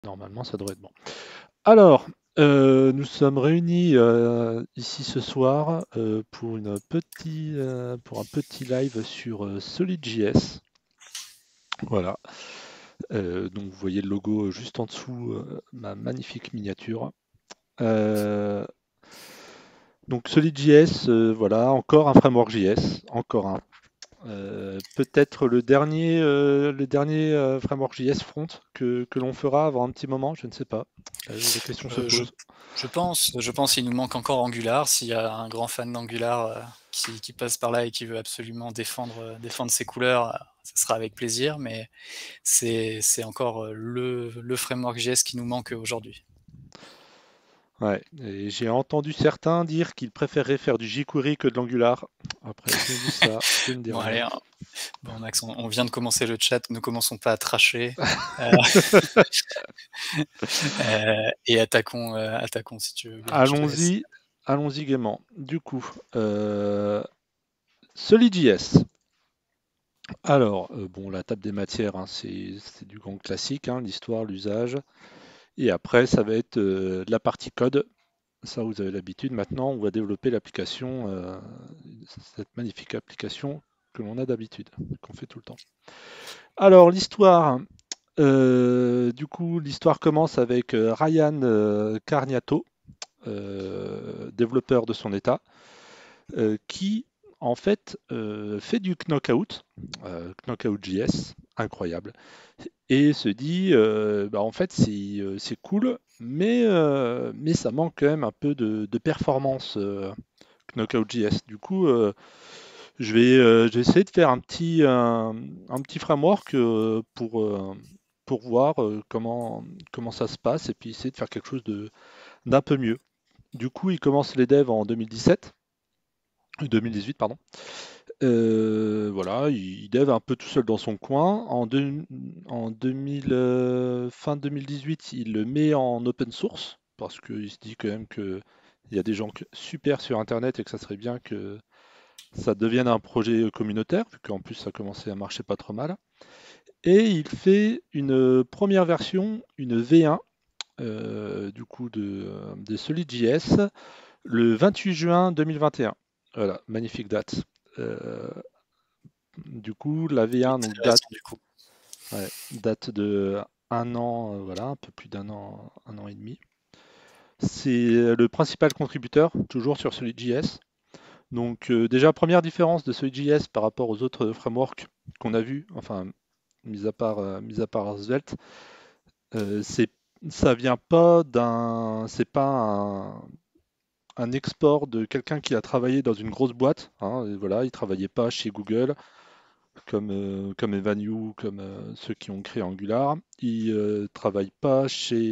Normalement, ça devrait être bon. Alors, nous sommes réunis ici ce soir pour pour un petit live sur Solid.js. Voilà. Donc, vous voyez le logo juste en dessous, ma magnifique miniature. Euh, donc, Solid.js, voilà, encore un framework JS, encore un. Peut-être le dernier framework JS front que l'on fera avant un petit moment, je ne sais pas. La question se Euh, je, pose. je pense qu'il nous manque encore Angular. S'il y a un grand fan d'Angular qui passe par là et qui veut absolument défendre ses couleurs, ça sera avec plaisir, mais c'est encore le framework JS qui nous manque aujourd'hui. Ouais, et j'ai entendu certains dire qu'ils préféreraient faire du jQuery que de l'Angular. Après, je dis ça, je ne dis Bon, rien. allez, hein. Bon, Max, on vient de commencer le chat, ne commençons pas à tracher. Euh, et attaquons si tu veux bien, je te laisse. Allons-y, allons-y gaiement. Du coup, Solid.js. Alors, bon, la table des matières, hein, c'est du grand classique, hein, l'histoire, l'usage. Et après, ça va être de la partie code. Ça, vous avez l'habitude. Maintenant, on va développer l'application, cette magnifique application que l'on a d'habitude, qu'on fait tout le temps. Alors, l'histoire. Du coup, l'histoire commence avec Ryan Carniato, développeur de son état, qui en fait fait du Knockout, Knockout.js, incroyable, et se dit bah, en fait c'est cool, mais ça manque quand même un peu de performance Knockout.js. Du coup, je vais essayer de faire un petit framework pour voir comment ça se passe et puis essayer de faire quelque chose d'un peu mieux. Du coup, il commence les devs en 2018, pardon. Voilà, il dev un peu tout seul dans son coin. En 2000, fin 2018, il le met en open source parce qu'il se dit quand même qu'il y a des gens super sur Internet et que ça serait bien que ça devienne un projet communautaire, vu qu'en plus ça commençait à marcher pas trop mal. Et il fait une première version, une V1, du coup de Solid.js, le 28 juin 2021. Voilà, magnifique date. Euh, du coup, la V1 donc Félicitations du coup. date de un an, voilà, un peu plus un an et demi. C'est le principal contributeur, toujours sur Solid.js. Donc déjà, première différence de Solid.js par rapport aux autres frameworks qu'on a vus, enfin, mis à part Svelte, c'est ça vient pas c'est pas un export de quelqu'un qui a travaillé dans une grosse boîte, hein, et voilà, il travaillait pas chez Google comme Evan You, comme ceux qui ont créé Angular. Il travaille pas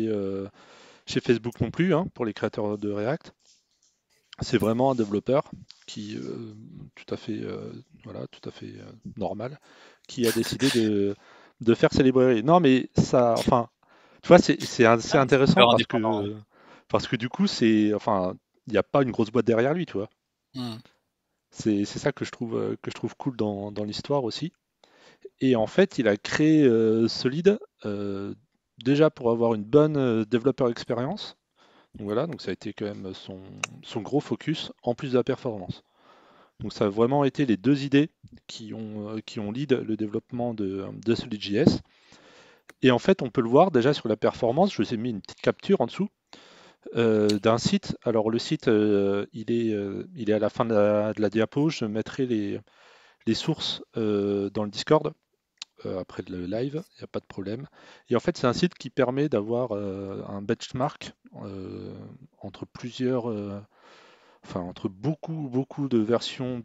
chez Facebook non plus, hein, pour les créateurs de React. C'est vraiment un développeur qui tout à fait voilà, tout à fait normal, qui a décidé de faire ses librairies. Non, mais ça, enfin, tu vois, c'est assez Ah, intéressant super indépendant, ouais. parce que du coup, enfin, il n'y a pas une grosse boîte derrière lui, tu vois. Hmm. C'est ça que je trouve cool dans l'histoire aussi. Et en fait, il a créé Solid déjà pour avoir une bonne développeur expérience. Donc voilà, donc ça a été quand même son gros focus, en plus de la performance. Donc ça a vraiment été les deux idées qui ont lead le développement de Solid.js. Et en fait, on peut le voir déjà sur la performance. Je vous ai mis une petite capture en dessous d'un site. Alors le site, il est à la fin de la diapo. Je mettrai les sources dans le Discord après le live, il n'y a pas de problème. Et en fait, c'est un site qui permet d'avoir un benchmark euh, entre enfin entre beaucoup de versions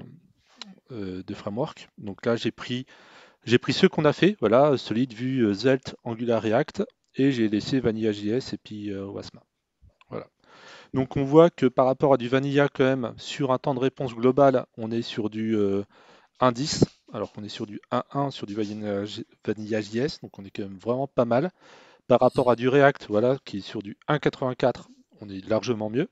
de framework. Donc là, j'ai pris ceux qu'on a fait, voilà, Solid, Vue, Svelte, Angular, React, et j'ai laissé Vanilla.js et puis Wasm. Voilà. Donc on voit que par rapport à du Vanilla quand même, sur un temps de réponse global, on est sur du 1.10, alors qu'on est sur du 1.1 sur du Vanilla.js, donc on est quand même vraiment pas mal. Par rapport à du React, voilà, qui est sur du 1.84, on est largement mieux.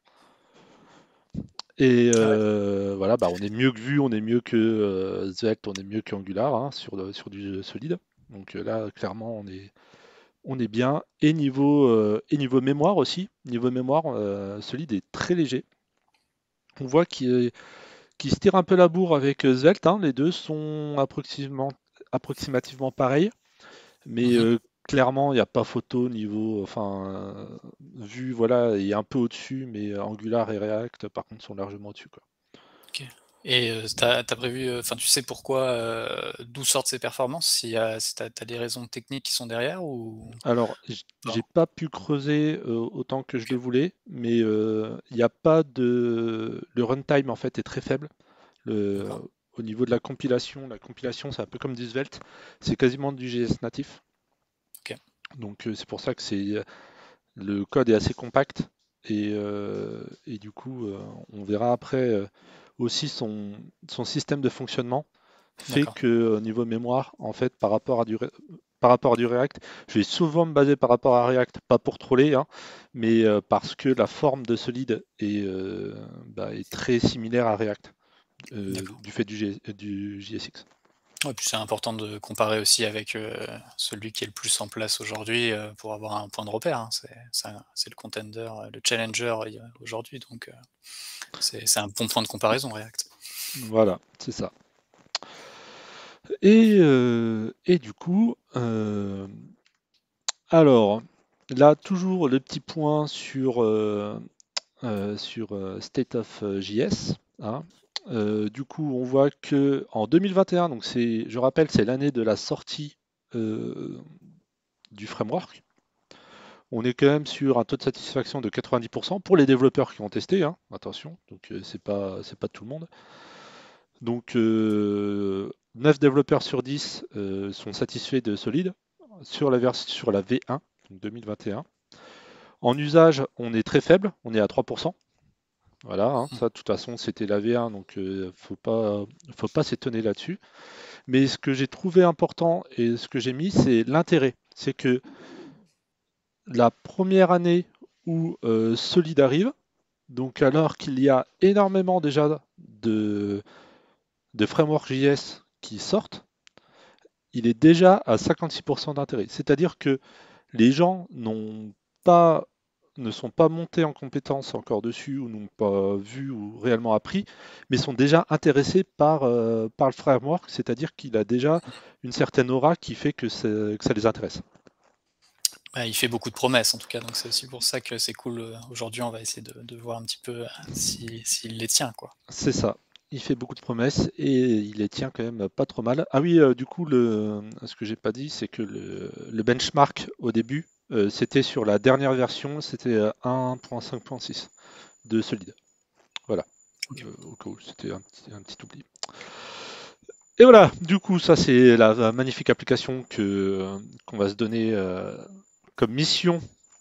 Et Ah ouais. voilà, bah, on est mieux que Vue, on est mieux que Svelte, on est mieux qu'Angular hein, sur du solide. Donc là, clairement, on est bien. Et niveau mémoire aussi, niveau mémoire, Solid est très léger. On voit qu'il se tire un peu la bourre avec Svelte, hein. Les deux sont approximativement pareils, mais Mhm. clairement, il n'y a pas photo niveau, enfin, vu, voilà, il est un peu au-dessus, mais Angular et React, par contre, sont largement au-dessus, quoi. Ok. Et t'as prévu, enfin, tu sais pourquoi, d'où sortent ces performances? Si t'as des raisons techniques qui sont derrière ou Alors, pas? j'ai pas pu creuser autant que je Ok, le voulais, mais il n'y a pas de... Le runtime, en fait, est très faible. Le- d'accord. Au niveau de la compilation, c'est un peu comme du Svelte, c'est quasiment du JS natif. Ok, Donc, c'est pour ça que le code est assez compact. Et du coup, on verra après aussi son système de fonctionnement fait d'accord. que au niveau mémoire, en fait, par rapport à du React, je vais souvent me baser par rapport à React, pas pour troller, hein, mais parce que la forme de Solid est très similaire à React D'accord. du fait du JSX. Ouais, puis c'est important de comparer aussi avec, celui qui est le plus en place aujourd'hui, pour avoir un point de repère, hein. C'est le contender, le challenger, aujourd'hui, donc c'est un bon point de comparaison, React. Voilà, c'est ça. Et du coup, alors là, toujours le petit point sur State of JS, hein. Du coup, on voit que en 2021, donc je rappelle, c'est l'année de la sortie euh, du framework. On est quand même sur un taux de satisfaction de 90% pour les développeurs qui ont testé, hein, attention, donc c'est pas tout le monde. Donc 9 développeurs sur 10 sont satisfaits de Solid sur la V1, donc 2021. En usage, on est très faible, on est à 3%. Voilà, hein, Mmh. ça de toute façon c'était la V1, donc faut pas s'étonner là-dessus. Mais ce que j'ai trouvé important et ce que j'ai mis, c'est l'intérêt. C'est que la première année où Solid arrive, donc alors qu'il y a énormément déjà de frameworks JS qui sortent, il est déjà à 56% d'intérêt. C'est-à-dire que les gens pas, ne sont pas montés en compétences encore dessus ou n'ont pas vu ou réellement appris, mais sont déjà intéressés par le framework, c'est-à-dire qu'il a déjà une certaine aura qui fait que ça les intéresse. Bah, il fait beaucoup de promesses en tout cas, donc c'est aussi pour ça que c'est cool, aujourd'hui on va essayer de voir un petit peu, s'il les tient, quoi. C'est ça. Il fait beaucoup de promesses et il les tient quand même pas trop mal. Ah oui, du coup, ce que j'ai pas dit, c'est que le benchmark au début, c'était sur la dernière version, c'était 1.5.6 de Solid. Voilà. OK. Au cas où c'était un petit oubli. Et voilà, du coup, ça c'est la magnifique application qu'on va se donner comme mission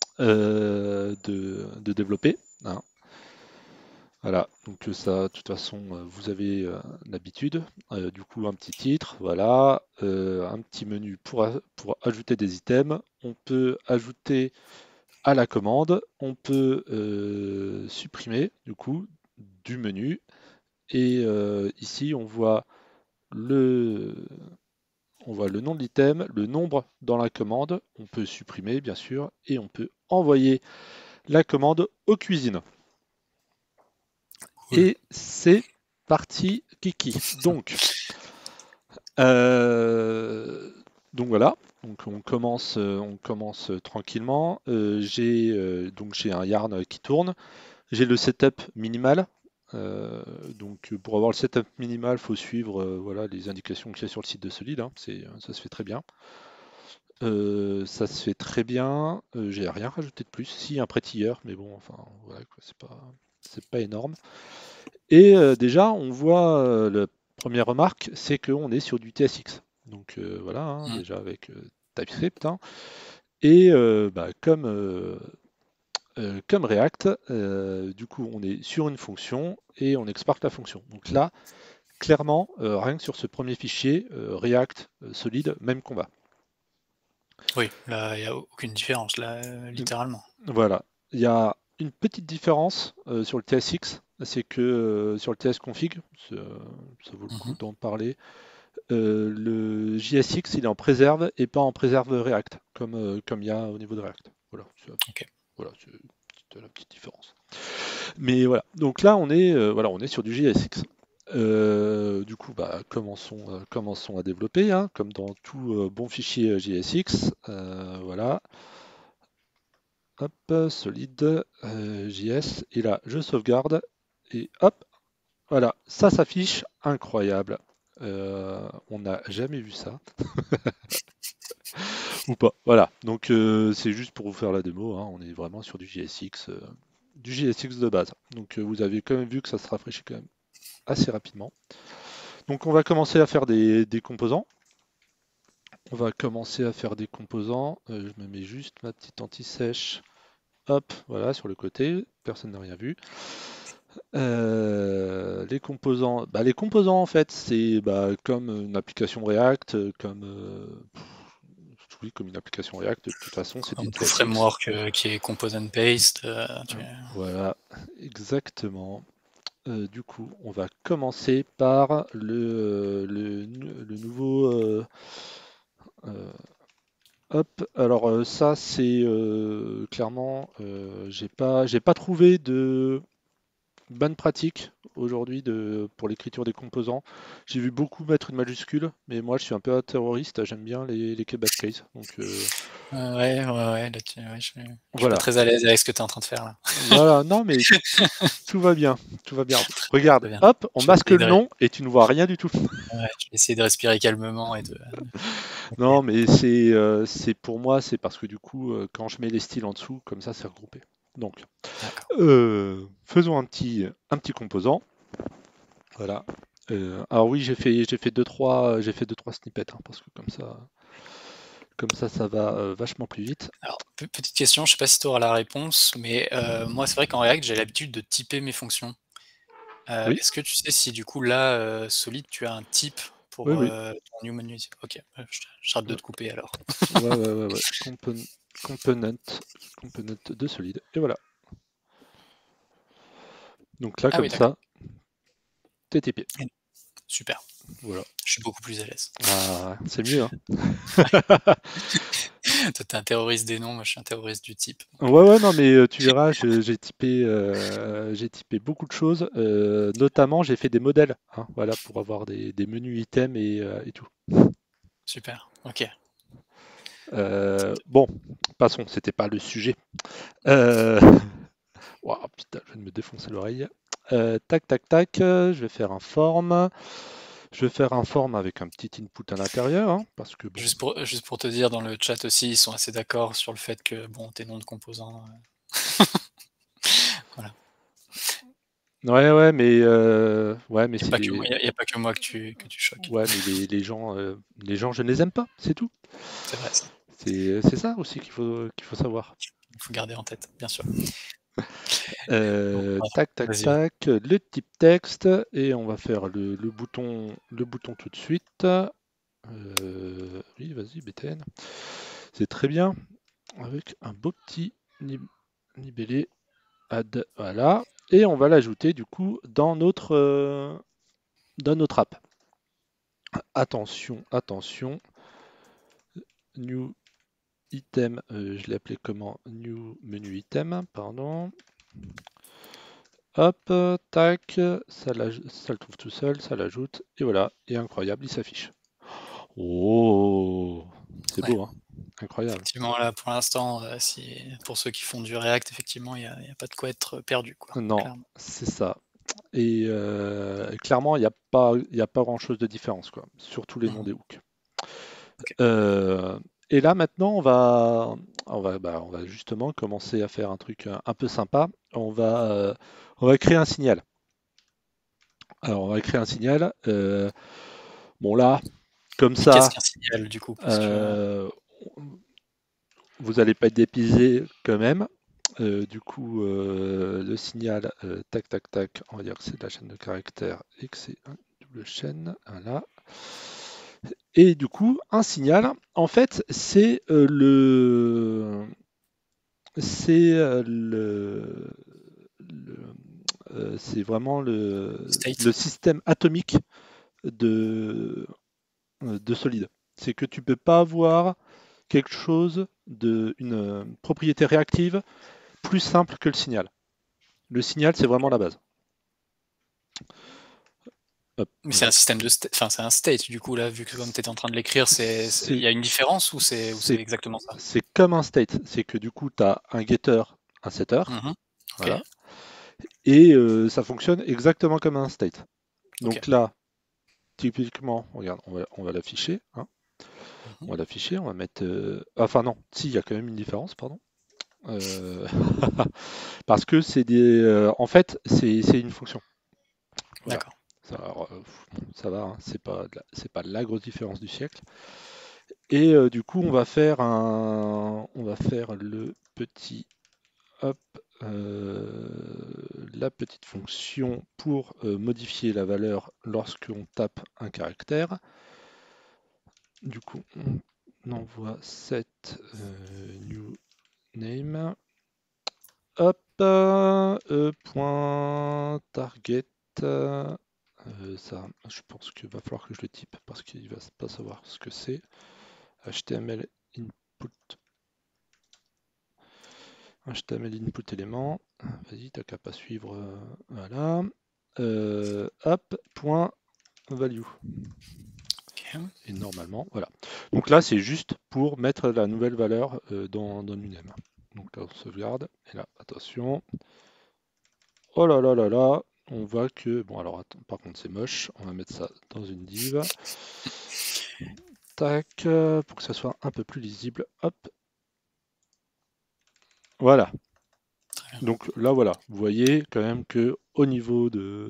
de développer, hein. Voilà, donc ça, de toute façon, vous avez l'habitude. Du coup, un petit titre, voilà, un petit menu pour ajouter des items. On peut ajouter à la commande, on peut supprimer, du coup, du menu. Et ici, le, on voit le nom de l'item, le nombre dans la commande. On peut supprimer, bien sûr, et on peut envoyer la commande aux cuisines. Cool. Et c'est parti, Kiki. Euh, donc voilà, donc on commence tranquillement. J'ai un yarn qui tourne. J'ai le setup minimal. Donc pour avoir le setup minimal, il faut suivre voilà, les indications qu'il y a sur le site de Solid, hein. Ça se fait très bien. Ça se fait très bien. J'ai rien rajouté de plus. Si un prêtilleur, mais bon, enfin voilà, quoi, c'est pas énorme. Et déjà, on voit la première remarque, c'est qu'on est sur du TSX. Donc voilà, hein, Mmh. déjà avec TypeScript, hein. Et comme React, du coup, on est sur une fonction et on exporte la fonction. Donc là, clairement, rien que sur ce premier fichier, React, solide, même combat. Oui, là, il y a aucune différence, là, littéralement. Voilà. Il y a une petite différence sur le TSX, c'est que sur le TS config, ça vaut le coup Mmh. d'en parler. le JSX il est en préserve et pas en préserve React, comme il y a au niveau de React. Voilà, Ok. voilà, c'est la petite différence. Mais voilà, donc là on est sur du JSX. Du coup, bah, commençons à développer, hein, comme dans tout bon fichier JSX. Voilà, hop, solide, JS, et là je sauvegarde, et hop, voilà, ça s'affiche, incroyable. On n'a jamais vu ça, ou pas. Voilà, donc c'est juste pour vous faire la démo, hein, on est vraiment sur du JSX de base. Donc vous avez quand même vu que ça se rafraîchit quand même assez rapidement. Donc on va commencer à faire des composants. On va commencer à faire des composants. Je me mets juste ma petite anti-sèche. Hop, voilà, sur le côté. Personne n'a rien vu. Les composants en fait, c'est comme une application React, oui, comme une application React. De toute façon, c'est du Un tout JSX. framework qui est compose and paste. Voilà, exactement. Du coup, on va commencer par le nouveau. Euh, Hop, alors ça c'est clairement, j'ai pas trouvé de bonne pratique aujourd'hui pour l'écriture des composants. J'ai vu beaucoup mettre une majuscule, mais moi je suis un peu un terroriste, j'aime bien les kebab case. Donc Ouais, je suis pas voilà, très à l'aise avec ce que tu es en train de faire là. voilà, non mais tout va bien, tout va bien. Regarde, Très bien. hop, on Je vais masque essayer le nom et tu ne vois rien du tout. je vais essayer de respirer calmement et de. Ok, Non mais c'est pour moi, c'est parce que du coup, quand je mets les styles en dessous, comme ça c'est regroupé. Donc. d'accord. Faisons un petit composant. Voilà. Alors oui, j'ai fait deux, trois snippets, hein, parce que ça va vachement plus vite. Alors, petite question, je sais pas si tu auras la réponse, mais moi c'est vrai qu'en React j'ai l'habitude de typer mes fonctions. Oui, Est-ce que tu sais si du coup là, Solid, tu as un type oui, pour oui. ton new menu? Ok, j'arrête de Ouais, te couper alors. ouais. Component, component de solide. Et voilà. Donc là, Ah comme oui, d'accord. ça, t'es typé. Super, Voilà. je suis beaucoup plus à l'aise. Ah, c'est mieux, hein. Toi, tu es un terroriste des noms, moi je suis un terroriste du type. Ouais, Donc, ouais, non, mais tu verras, j'ai typé beaucoup de choses. Notamment, j'ai fait des modèles, hein, voilà, pour avoir des menus items et tout. super, ok. Bon, passons, c'était pas le sujet. Euh... Ouah, putain, je viens de me défoncer l'oreille. Tac, tac, tac, je vais faire un form. Je vais faire un form avec un petit input à l'intérieur, hein, parce que bon. Juste pour te dire, dans le chat aussi, ils sont assez d'accord sur le fait que, bon, tes noms de composants, voilà. Ouais, mais Il n'y a c'est pas que moi, des, y a pas que moi que tu choques. ouais, mais les gens, je ne les aime pas, c'est tout. C'est vrai ça, C'est ça aussi qu'il faut savoir. il faut garder en tête, bien sûr. Bon, voilà, Tac, tac, vas-y. tac, le type texte, et on va faire le bouton tout de suite. Oui, vas-y, BTN. C'est très bien. Avec un beau petit libellé add, voilà. Et on va l'ajouter du coup dans notre app. Attention, attention. New item, je l'ai appelé comment? New menu item, pardon. Hop, tac, ça le trouve tout seul, ça l'ajoute, et voilà, et incroyable, il s'affiche. Oh, c'est Ouais, beau, hein? Incroyable. effectivement, là, pour l'instant, si pour ceux qui font du React, effectivement, il y a pas de quoi être perdu, quoi, Non, clairement. c'est ça. Et clairement, il y a pas grand-chose de différence, quoi, sur tous les noms Mmh. des hooks. OK. Euh, et là, maintenant, on va justement commencer à faire un truc un peu sympa. On va créer un signal. Alors, on va créer un signal. Bon, là, comme Et qu'est-ce ça, qu'un signal, du coup? Parce que euh, vous n'allez pas être dépisé quand même. Du coup, le signal, tac, tac, tac, on va dire que c'est de la chaîne de caractères et que c'est une double chaîne. Voilà. Et du coup, un signal, en fait, c'est c'est vraiment state? le système atomique de, de solide. C'est que tu peux pas avoir quelque chose une propriété réactive plus simple que le signal. Le signal, c'est vraiment la base. Hop, Mais c'est voilà. un système enfin, c'est un state, du coup, là, vu que comme tu étais en train de l'écrire, il C'est y a une différence ou c'est c'est exactement ça? c'est comme un state. C'est que du coup, tu as un getter, un setter, Mhm. Ok, voilà, et ça fonctionne exactement comme un state. ok. Donc là, typiquement, regarde, on va l'afficher, hein. Mhm. On va l'afficher, on va mettre. Enfin non, si, il y a quand même une différence, pardon. Euh, Parce que en fait, c'est une fonction. Voilà. D'accord. Alors, bon, ça va, hein, c'est pas la grosse différence du siècle. Et du coup, on va faire le petit, hop, la petite fonction pour modifier la valeur lorsqu'on tape un caractère. Du coup, on envoie set new name. Hop, point target. Ça, je pense qu'il va falloir que je le type parce qu'il va pas savoir ce que c'est. HTML input, HTML input élément. Vas-y, t'as qu'à pas suivre. Voilà. Hop, point value. Ok. Et normalement, voilà. Donc là, c'est juste pour mettre la nouvelle valeur dans l'UNEM. Donc là, on sauvegarde. Et là, attention. Oh là là là là, on voit que... Bon, alors, attends, par contre, c'est moche. On va mettre ça dans une div. Tac, pour que ça soit un peu plus lisible. Hop, voilà. Très bien. Donc là, voilà. Vous voyez quand même que au niveau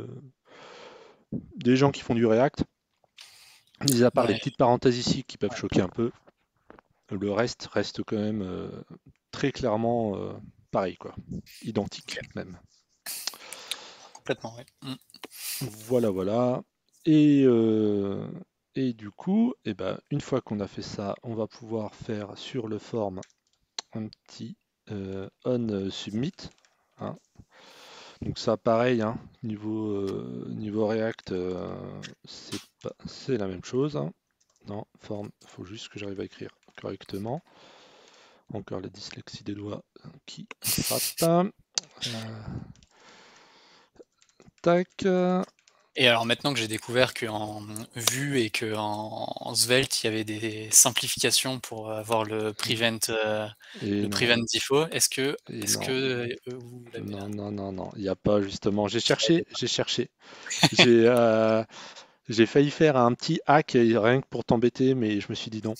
des gens qui font du React, mis à part les Ouais, petites parenthèses ici qui peuvent ouais, choquer un peu, le reste quand même très clairement pareil, quoi. Identique ok. même. Complètement, ouais. Mm. Voilà, voilà. Et, euh, et du coup, eh ben, une fois qu'on a fait ça, on va pouvoir faire sur le form un petit on submit, hein. Donc ça, pareil, hein, niveau React, c'est la même chose, hein. Non, form, il faut juste que j'arrive à écrire correctement. Encore la dyslexie des doigts qui frappe. Tac. Et alors maintenant que j'ai découvert qu'en Vue et qu'en Svelte, il y avait des simplifications pour avoir Et le non, prevent default, et est-ce que non, vous l'avez non, non, non, non, il n'y a pas justement. J'ai cherché, j'ai cherché. fait? J'ai j'ai failli faire un petit hack rien que pour t'embêter, mais je me suis dit non.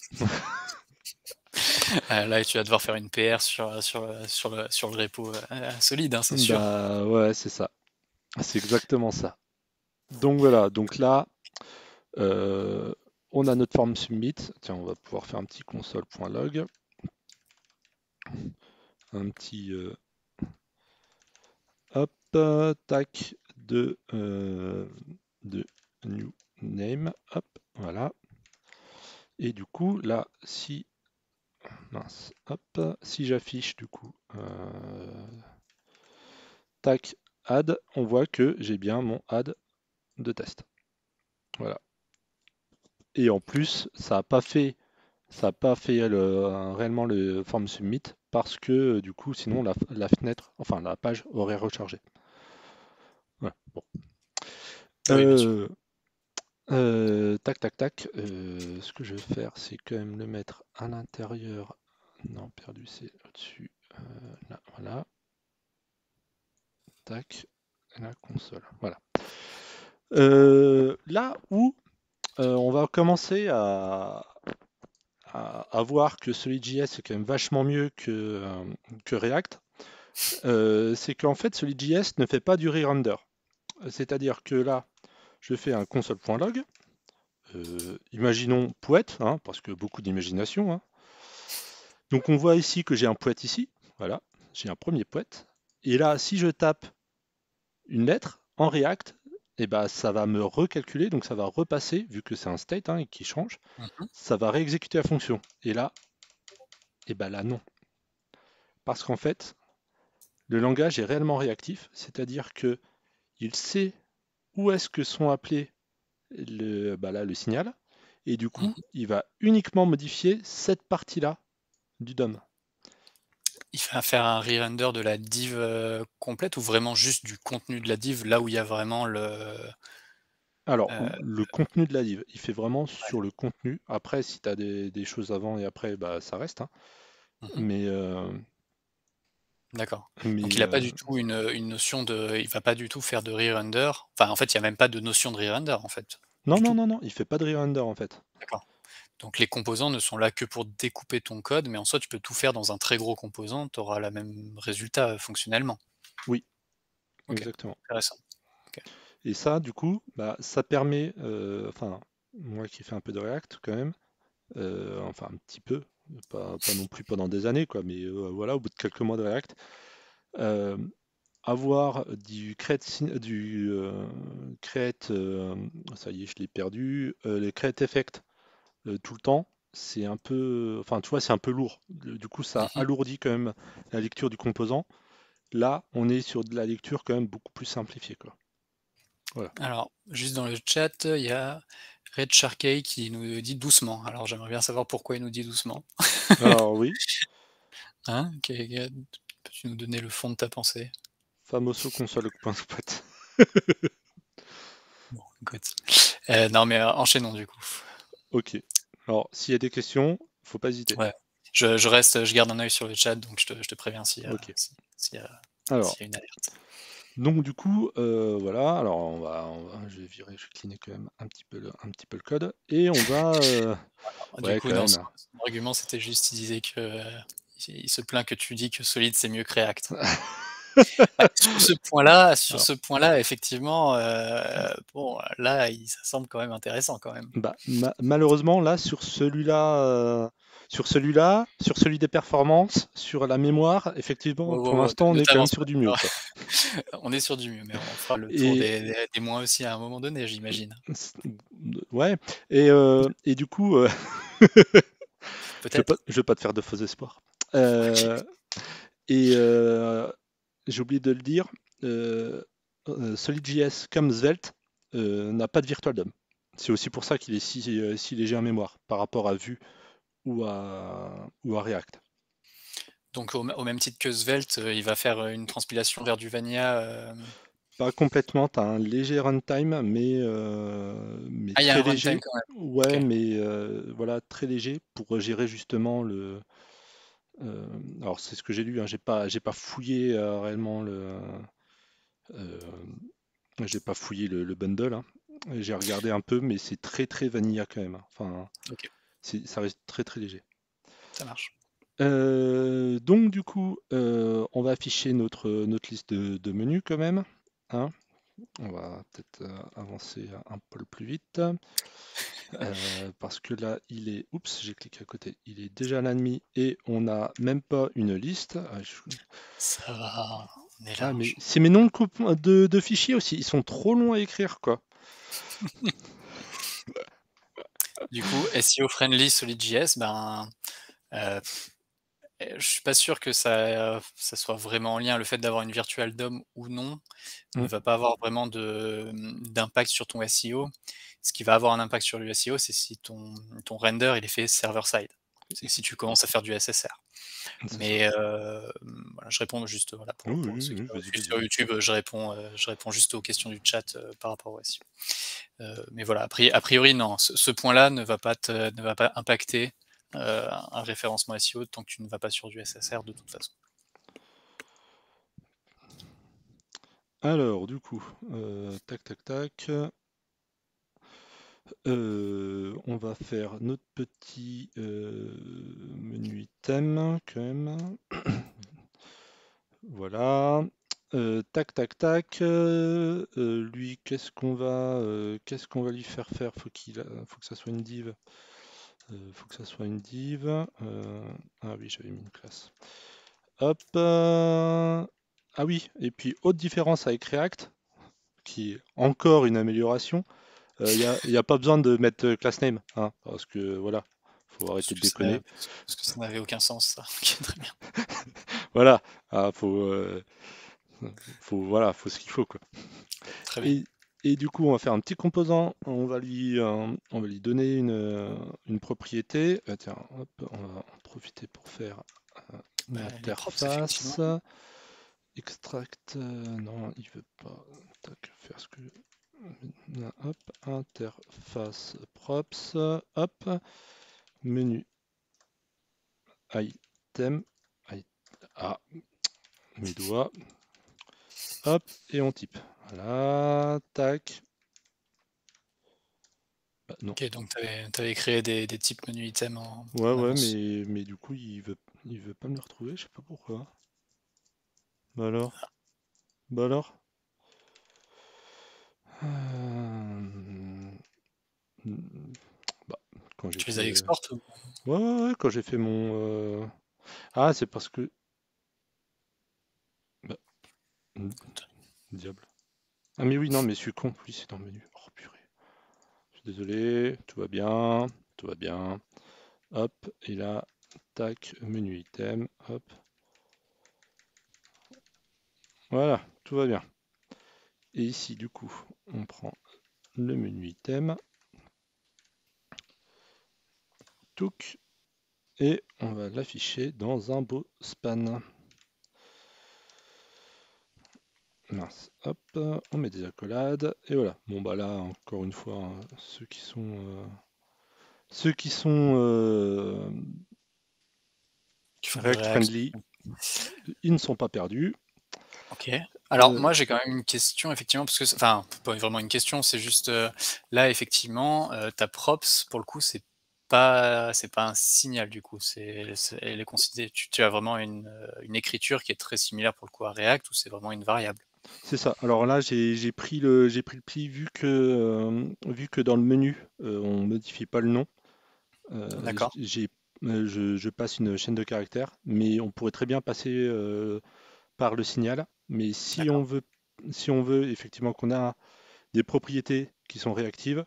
Là, tu vas devoir faire une PR sur le repo solide, hein, c'est sûr. Bah ouais, c'est ça. C'est exactement ça. Donc voilà, donc là, euh, on a notre form submit. Tiens, on va pouvoir faire un petit console.log, un petit hop, tac de new name, hop, voilà. Et du coup, là, si mince, hop, si j'affiche du coup tac add, on voit que j'ai bien mon add de test. Voilà. Et en plus, ça a pas fait réellement le form submit parce que du coup, sinon la fenêtre, enfin la page aurait rechargé. Voilà. Bon. Oui, bien sûr. Euh, tac, tac, tac. Ce que je vais faire, c'est quand même le mettre à l'intérieur. Non, perdu, c'est au-dessus. Là, voilà. Tac. La console. Voilà. Là où on va commencer à voir que SolidJS est quand même vachement mieux que React, c'est qu'en fait SolidJS ne fait pas du re-render. C'est-à-dire que là, je fais un console.log, imaginons poète, hein, parce que beaucoup d'imagination, hein. Donc on voit ici que j'ai un poète ici, voilà, j'ai un premier poète. Et là, si je tape une lettre en React, et ben, ça va me recalculer, donc ça va repasser, vu que c'est un state hein, qui change, Mhm. ça va réexécuter la fonction. Et là, et ben là non. Parce qu'en fait, le langage est réellement réactif, c'est-à-dire que il sait où est-ce que sont appelés le signal, Et du coup, Mhm. il va uniquement modifier cette partie-là du DOM. Il va faire un re-render de la div complète ou vraiment juste du contenu de la div là où il y a vraiment le. Alors, euh, le contenu de la div, il fait vraiment ouais. sur le contenu. Après, si tu as des choses avant et après, bah, ça reste, hein. Mhm. Mais, D'accord. Donc mais il a pas du tout une notion de. Il va pas du tout faire de re-render. Enfin, en fait, il y a même pas de notion de re-render en fait. non, Du non, tout. non, non, il fait pas de re-render en fait. D'accord. Donc les composants ne sont là que pour découper ton code, mais en soi, tu peux tout faire dans un très gros composant, tu auras le même résultat fonctionnellement. Oui, OK, exactement. intéressant. OK. Et ça, du coup, bah, ça permet, enfin, moi qui fais un peu de React quand même, enfin un petit peu, pas non plus pendant des années, quoi, mais voilà, au bout de quelques mois de React, euh, avoir du create, ça y est, je l'ai perdu, les create effect tout le temps, c'est un peu, enfin, tu vois, c'est un peu lourd. Du coup, ça Mmh. alourdit quand même la lecture du composant. Là, on est sur de la lecture quand même beaucoup plus simplifiée, quoi. Voilà. Alors, juste dans le chat, il y a Red Sharkey qui nous dit doucement. Alors j'aimerais bien savoir pourquoi il nous dit doucement. Alors oui, Hein? Peux-tu nous donner le fond de ta pensée? famoso console.squat. Bon, écoute. Non mais, enchaînons du coup. Ok. Alors, s'il y a des questions, faut pas hésiter. Ouais. Je garde un œil sur le chat, donc je te préviens Ok. s'il y a Alors, s'il y a une alerte. donc du coup, voilà. Alors, je vais virer, je vais cleaner quand même un petit peu le code, et on va, Du ouais, coup, quand non, même. son argument, c'était juste, il disait que, il se plaint que tu dis que Solid, c'est mieux que React. Bah, sur Alors, ce point-là, effectivement, bon, là, ça semble quand même intéressant quand même. bah, malheureusement, là, sur celui des performances, sur la mémoire, effectivement, Wow, pour wow, wow, l'instant, on ne est quand même t'avance sur pas. du mieux, quoi. On est sur du mieux, mais on fera le tour Et des moins aussi à un moment donné, j'imagine. ouais. Et du coup, Peut-être. je vais pas te faire de faux espoirs. Euh, et j'ai oublié de le dire, euh, SolidJS comme Svelte n'a pas de Virtual DOM. C'est aussi pour ça qu'il est si léger en mémoire par rapport à Vue ou à React. Donc au même titre que Svelte, il va faire une transpilation vers du Vanilla. Pas complètement, tu as un léger runtime, mais Ah, il y a très un runtime léger. quand même. Ouais, Ok. mais voilà, très léger pour gérer justement euh, alors c'est ce que j'ai lu, hein, j'ai pas fouillé réellement euh, j'ai pas fouillé le bundle, hein. J'ai regardé un peu, mais c'est très très vanilla quand même, hein. Enfin, Ok, ça reste très très léger. ça marche. Donc du coup, on va afficher notre liste de menus quand même, hein. On va peut-être avancer un peu plus vite. Parce que là, oups, j'ai cliqué à côté. Il est déjà la nuit et on n'a même pas une liste. Ça va, on est Ah, mais large. c'est mes noms de fichiers aussi. Ils sont trop longs à écrire, quoi. Du coup, SEO friendly SolidJS, ben, euh, je suis pas sûr que ça soit vraiment en lien. Le fait d'avoir une virtual DOM ou non ne Mm. va pas avoir vraiment d'impact sur ton SEO. Ce qui va avoir un impact sur le SEO, c'est si ton render il est fait server-side. C'est si tu commences à faire du SSR. C'est ça. Mais voilà, je réponds juste voilà, Oui, pour oui, ceux qui oui, nous vas-y, suivent vas-y. sur YouTube, je réponds juste aux questions du chat par rapport au SEO. Mais voilà, a priori, non, ce point-là ne va pas impacter un référencement SEO tant que tu ne vas pas sur du SSR de toute façon. Alors, du coup, tac, tac, tac. On va faire notre petit menu item quand même. Voilà. Tac, tac, tac. Lui, qu'est-ce qu'on va lui faire faire? Faut que ça soit une div. Faut que ça soit une div. Ah oui, j'avais mis une classe. Hop. Ah oui, et puis autre différence avec React, qui est encore une amélioration. Y a pas besoin de mettre class name, hein, parce que voilà, faut arrêter de déconner. Parce que ça n'avait aucun sens, ça. Ok, très bien. Voilà, ah, voilà, faut ce qu'il faut quoi. Très bien. Et, Et du coup, on va faire un petit composant, on va lui donner une propriété. Tiens, hop, on va en profiter pour faire une Les props, effectivement. interface. Extract, non, il veut pas. Tac, faire ce que. Hop, interface props, hop, menu item, ah, mes doigts, hop, et on type. Voilà, tac. Bah, non. Ok, donc tu avais créé des types menu item Ouais, en ouais, avance. mais du coup, il veut pas me le retrouver, je sais pas pourquoi. Bah alors? Bah alors? Euh, Bah, quand j'ai Tu les fait. as export ou... Ouais, ouais, ouais, quand j'ai fait mon. Ah, c'est parce que. Bah, diable. Ah, mais oui, non, mais je suis con. Oui, c'est dans le menu. Oh, purée. Je suis désolé. Tout va bien. Tout va bien. Hop. Et là, tac, menu item. Hop. Voilà, tout va bien. Et ici, du coup, on prend le menu item. Touc. Et on va l'afficher dans un beau span. Mince, hop, on met des accolades, et voilà. Bon bah là, encore une fois, hein, ceux qui sont qui font du React React? friendly, ils ne sont pas perdus. Ok. Alors Euh, moi j'ai quand même une question effectivement parce que enfin pas vraiment une question, c'est juste là effectivement ta props pour le coup c'est pas un signal du coup, elle est considérée tu as vraiment une écriture qui est très similaire pour le coup à React ou c'est vraiment une variable? c'est ça. Alors là, j'ai pris le pli vu que dans le menu, on modifie pas le nom. D'accord, Je passe une chaîne de caractères, mais on pourrait très bien passer par le signal. Mais d'accord, si on veut effectivement qu'on a des propriétés qui sont réactives,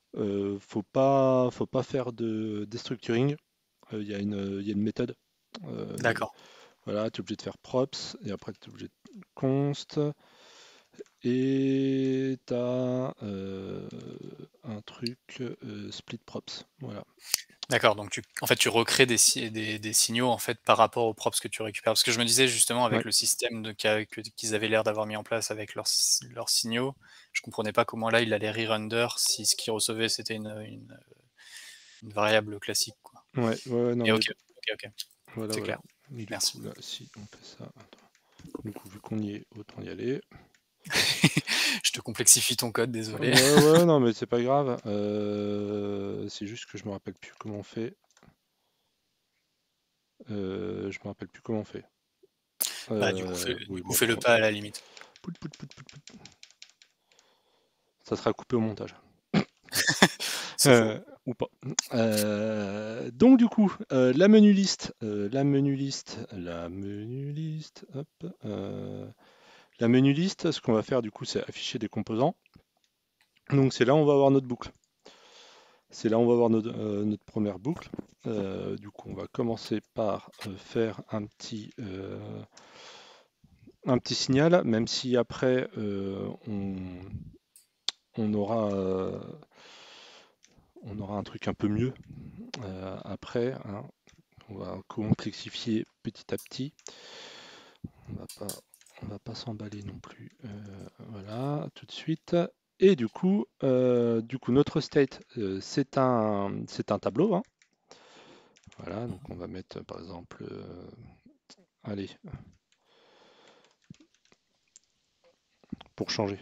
faut pas faire de destructuring. Il y a une méthode. Euh, d'accord. voilà, tu es obligé de faire props et après tu es obligé de const et tu as un truc split props. Voilà. D'accord, donc en fait, tu recrées des signaux en fait par rapport aux props que tu récupères. Parce que je me disais justement avec Ouais, le système qu'ils avaient l'air d'avoir mis en place avec leurs signaux, je comprenais pas comment là il allait re-render si ce qu'il recevait c'était une variable classique, quoi. ouais, ouais, non Mais mais ok, ok, ok, voilà, c'est voilà. clair. Du Merci. coup, là, si on fait ça, attends. Du coup, vu qu'on y est, autant y aller. Je te complexifie ton code, désolé. Ouais, ouais, non, mais c'est pas grave. C'est juste que je me rappelle plus comment on fait. Je me rappelle plus comment on fait. Bah Oui, du coup bon, fais-le pas à la limite. pout, pout, pout, pout, pout. Ça sera coupé au montage. C'est faux. Ou pas. Donc du coup, hop, la menu liste, ce qu'on va faire du coup, c'est afficher des composants. Donc c'est là où on va avoir notre boucle. C'est là où on va avoir notre première boucle. Du coup, on va commencer par faire un petit signal, même si après on aura, euh, on aura un truc un peu mieux après, hein. On va complexifier petit à petit. On va pas, on va pas s'emballer non plus. Voilà, tout de suite. Et du coup notre state, c'est un tableau, hein. Voilà, donc on va mettre par exemple, allez, pour changer.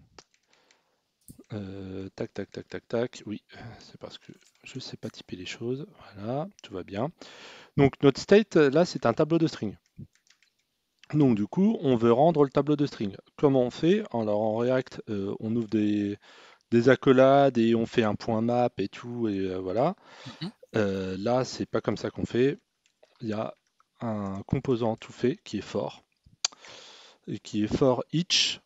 Tac, tac, tac, tac, tac. Oui, c'est parce que je sais pas typer les choses. Voilà, tout va bien. Donc notre state, là, c'est un tableau de string. Donc du coup, on veut rendre le tableau de string. Comment on fait? Alors en React, on ouvre des accolades et on fait un point map et tout, et voilà. Mhm. Là, c'est pas comme ça qu'on fait. Il y a un composant tout fait qui est for, et qui est for each.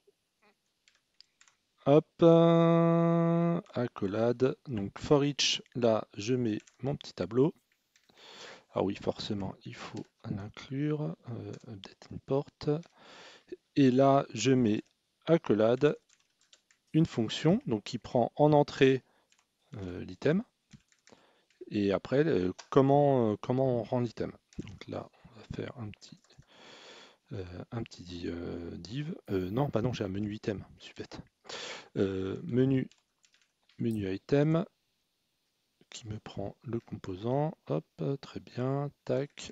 Hop, accolade. Donc for each, là, je mets mon petit tableau. Ah oui, forcément, il faut l'inclure. Update import. Et là, je mets accolade. une fonction donc, qui prend en entrée l'item, et après, comment on rend l'item. Donc là, on va faire un petit div. Non, pas non, j'ai un menu item, je suis bête. Menu item qui me prend le composant. Hop, très bien, tac.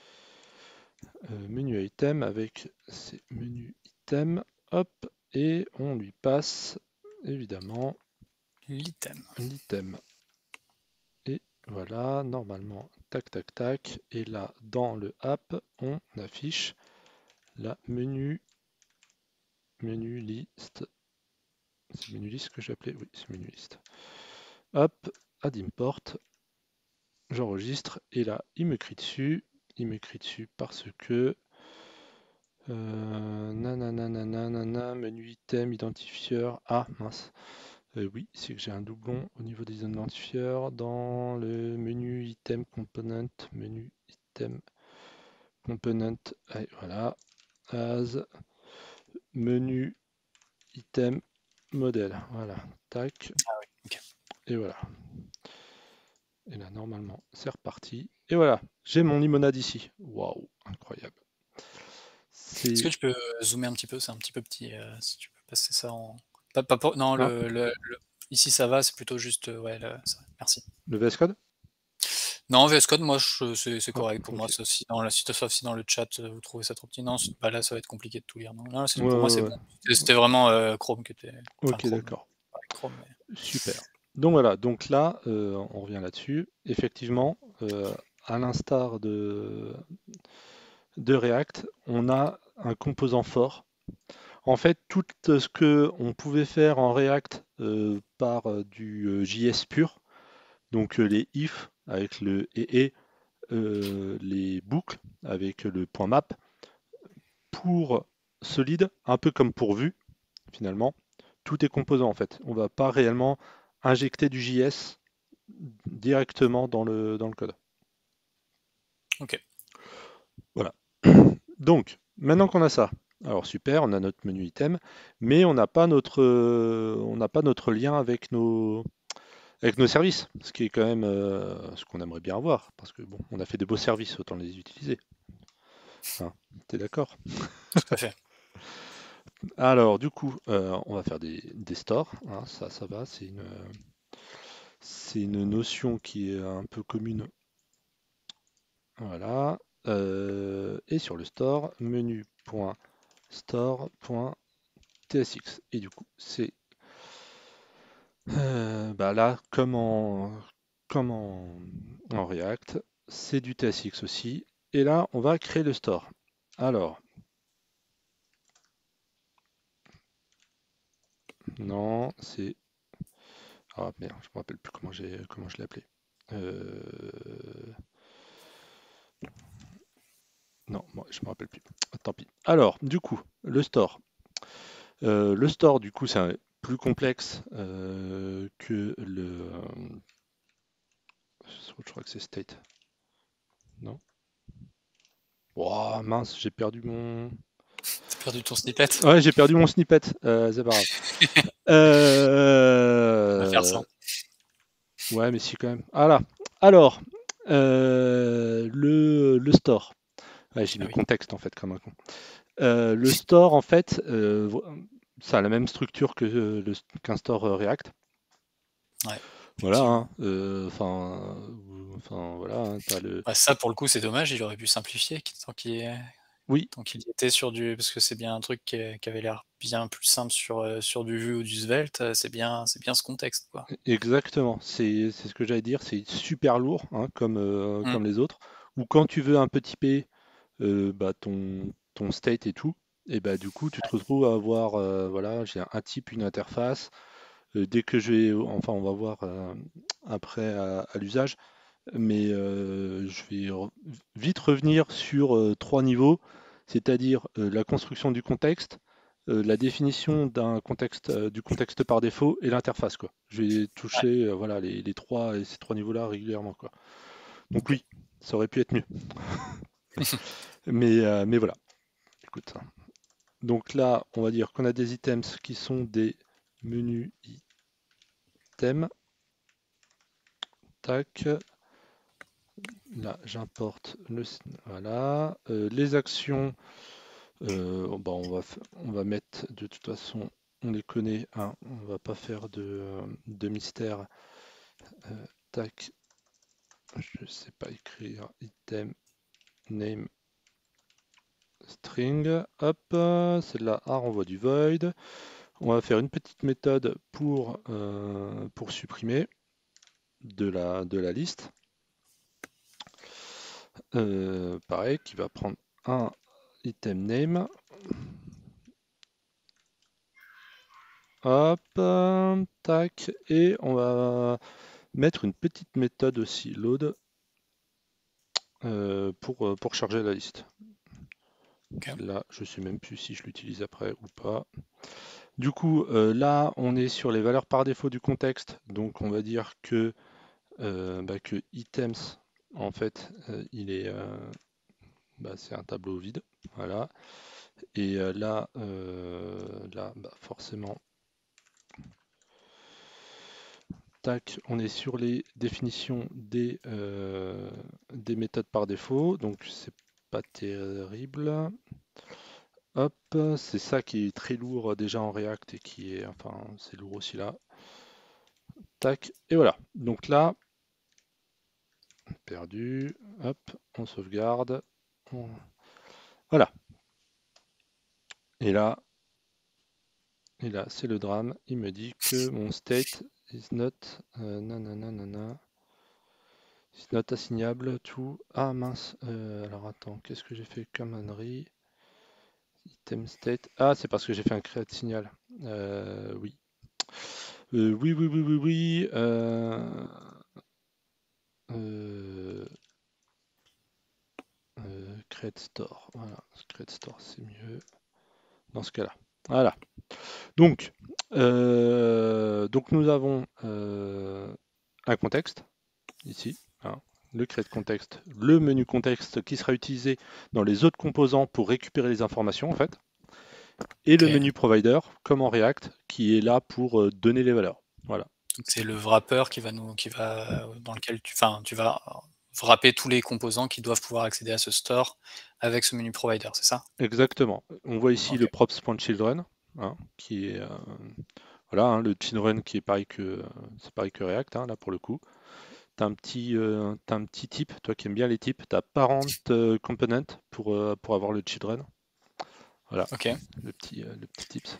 Menu item avec ces menus item. Hop, et on lui passe évidemment L'item. l'item. Et voilà, normalement, tac, tac, tac. Et là, dans le app, on affiche la menu list. C'est menu list que j'ai appelé? Oui, c'est menu list. Hop, add import. J'enregistre et là, il m'écrit dessus. Il m'écrit dessus parce que nanana, menu item, identifieur. Ah mince. Oui, c'est que j'ai un doublon au niveau des identifieurs dans le menu item component. Menu item component. Allez, voilà. As menu item modèle. Voilà. Tac. Ah oui, ok. Et voilà. Et là, normalement, c'est reparti. Et voilà, j'ai mon limonade ici. Waouh, incroyable. Est-ce que C'est. tu peux zoomer un petit peu? C'est un petit peu petit, si tu peux passer ça en pas pour non, Ah, ici ça va, c'est plutôt juste, ouais, ça merci. le VS Code? Non, VS Code, moi je c'est Ah, correct pour moi, ok. ça si dans la si sauf si dans le chat, vous trouvez ça trop petit. Non, c'est bah, là, ça va être compliqué de tout lire. Non, là, Ouais, pour moi, c'est ouais, bon. ouais. C'était vraiment, Chrome qui était enfin Ok, Chrome, d'accord. pas avec Chrome, mais Super. Donc voilà, donc là, on revient là-dessus. Effectivement, à l'instar de React, on a un composant fort. En fait, tout ce que on pouvait faire en React par du JS pur, donc les if avec le et les boucles avec le point map, pour solide, un peu comme pour Vue, finalement, tout est composant en fait. On ne va pas réellement injecter du JS directement dans le code. OK. Voilà. Donc, maintenant qu'on a ça, alors super, on a notre menu item, mais on n'a pas notre lien avec nos services, ce qui est quand même ce qu'on aimerait bien avoir, parce que bon, on a fait de beaux services, autant les utiliser. Hein, t'es d'accord? Tout à fait. Alors, du coup, on va faire des stores, hein, ça va, c'est une notion qui est un peu commune. Voilà. Et sur le store, menu.store.tsx. Et du coup, c'est bah là, comme en React, c'est du TSX aussi. Et là, on va créer le store. Alors, non, c'est. Ah merde, je me rappelle plus comment je l'ai appelé. Euh, Non, moi, je me rappelle plus. Tant pis. Alors, du coup, le store. Le store, du coup, c'est plus complexe que le. Je crois que c'est state. Non? Oh mince, j'ai perdu mon. Tu perdu ton snippet? Ouais, j'ai perdu mon snippet. C'est pas grave. On va faire ça. Ouais, mais si quand même. Voilà. Alors, le store. Ouais, j'ai Ah mis oui. contexte en fait comme un con. Le store, en fait, ça a la même structure qu'un store React. Ouais, Voilà, hein, effectivement. enfin, voilà, hein, t'as le. Bah, ça, pour le coup, c'est dommage, il aurait pu simplifier Oui, tant qu'il y était sur du parce que c'est bien un truc qui avait l'air bien plus simple sur du Vue ou du Svelte, c'est bien ce contexte, quoi. exactement. C'est ce que j'allais dire. C'est super lourd, hein, comme, Mmh. comme les autres. Ou quand tu veux un peu typer bah, ton state et tout, et bah, du coup, tu te retrouves à avoir, voilà, j'ai un type, une interface. Dès que je vais, enfin, on va voir après à l'usage, mais je vais vite revenir sur trois niveaux, c'est-à-dire la construction du contexte, la définition du contexte par défaut et l'interface, quoi. Je vais Ouais, toucher voilà, ces trois niveaux-là régulièrement, quoi. Donc OK. oui, ça aurait pu être mieux. Mais voilà, écoute. Donc là, on va dire qu'on a des items qui sont des menu item, tac, là j'importe le, voilà, les actions, bah, on va mettre, de toute façon, on les connaît, hein, on va pas faire de mystère, tac, je sais pas écrire, item, name, string, hop, celle-là, renvoie du void. On va faire une petite méthode pour supprimer de la liste. Pareil, qui va prendre un item name. Hop, tac, et on va mettre une petite méthode aussi, load, pour charger la liste. Ok. Là, je sais même plus si je l'utilise après ou pas. Du coup, là, on est sur les valeurs par défaut du contexte. Donc, on va dire que items, en fait, c'est un tableau vide. Voilà. Et là, forcément, tac, on est sur les définitions des méthodes par défaut. Donc, c'est pas terrible. Hop, c'est ça qui est très lourd déjà en React et qui est, enfin, c'est lourd aussi là. Tac, et voilà. Donc là, perdu. Hop, on sauvegarde. Voilà. Et là, c'est le drame. Il me dit que mon state is not, nanana, is not assignable to. Ah mince. Alors attends, qu'est-ce que j'ai fait comme ânerie? Item state. Ah, c'est parce que j'ai fait un create signal. Oui. Oui. Euh, create store. Voilà. Create store, c'est mieux dans ce cas-là. Voilà. Donc nous avons un contexte ici, hein, le create contexte, le menu contexte qui sera utilisé dans les autres composants pour récupérer les informations en fait, et le Ok. menu provider comme en React qui est là pour donner les valeurs. Voilà. Donc c'est le wrapper dans lequel tu vas wrapper tous les composants qui doivent pouvoir accéder à ce store avec ce menu provider, c'est ça? Exactement. On voit ici Ok. le props.children, hein, qui est voilà, hein, le children qui est pareil c'est pareil que React, hein, là pour le coup. T'as un petit type, toi qui aimes bien les types, t'as parent component pour avoir le children. Voilà, Ok. le petit tips.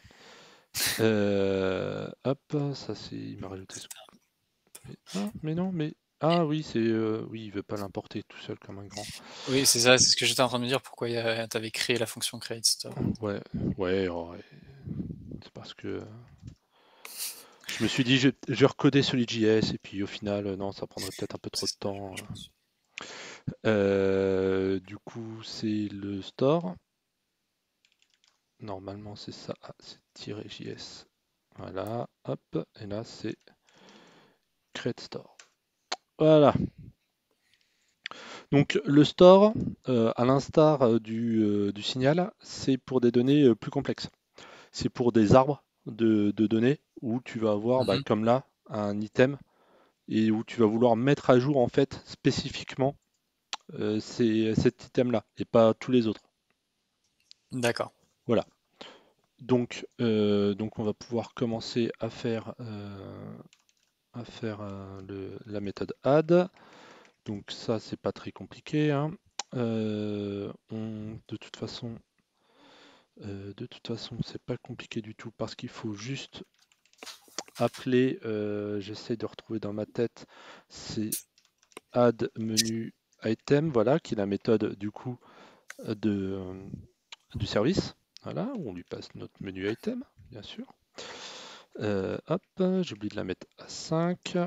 Hop, ça c'est, il m'a rajouté ce. Mais non, mais ah oui, oui, il veut pas l'importer tout seul comme un grand. Oui, c'est ça, c'est ce que j'étais en train de me dire, pourquoi tu avais créé la fonction create store. Ouais, ouais, c'est parce que je me suis dit je vais recoder Solid.js et puis au final non, ça prendrait peut-être un peu trop de temps. Du coup, c'est le store. Normalement, c'est ça. Ah, c'est -js. Voilà, hop, et là, c'est create store. Voilà. Donc, le store, à l'instar du signal, c'est pour des données plus complexes. C'est pour des arbres de données où tu vas avoir, Mhm. comme là, un item et où tu vas vouloir mettre à jour, en fait, spécifiquement cet item-là et pas tous les autres. D'accord. Voilà. Donc on va pouvoir commencer à faire la méthode add. Donc ça, c'est pas très compliqué, hein. De toute façon, c'est pas compliqué du tout parce qu'il faut juste appeler. J'essaie de retrouver dans ma tête, c'est add menu item, voilà, qui est la méthode du coup du service. Voilà, où on lui passe notre menu item, bien sûr. Hop, j'ai oublié de la mettre à 5.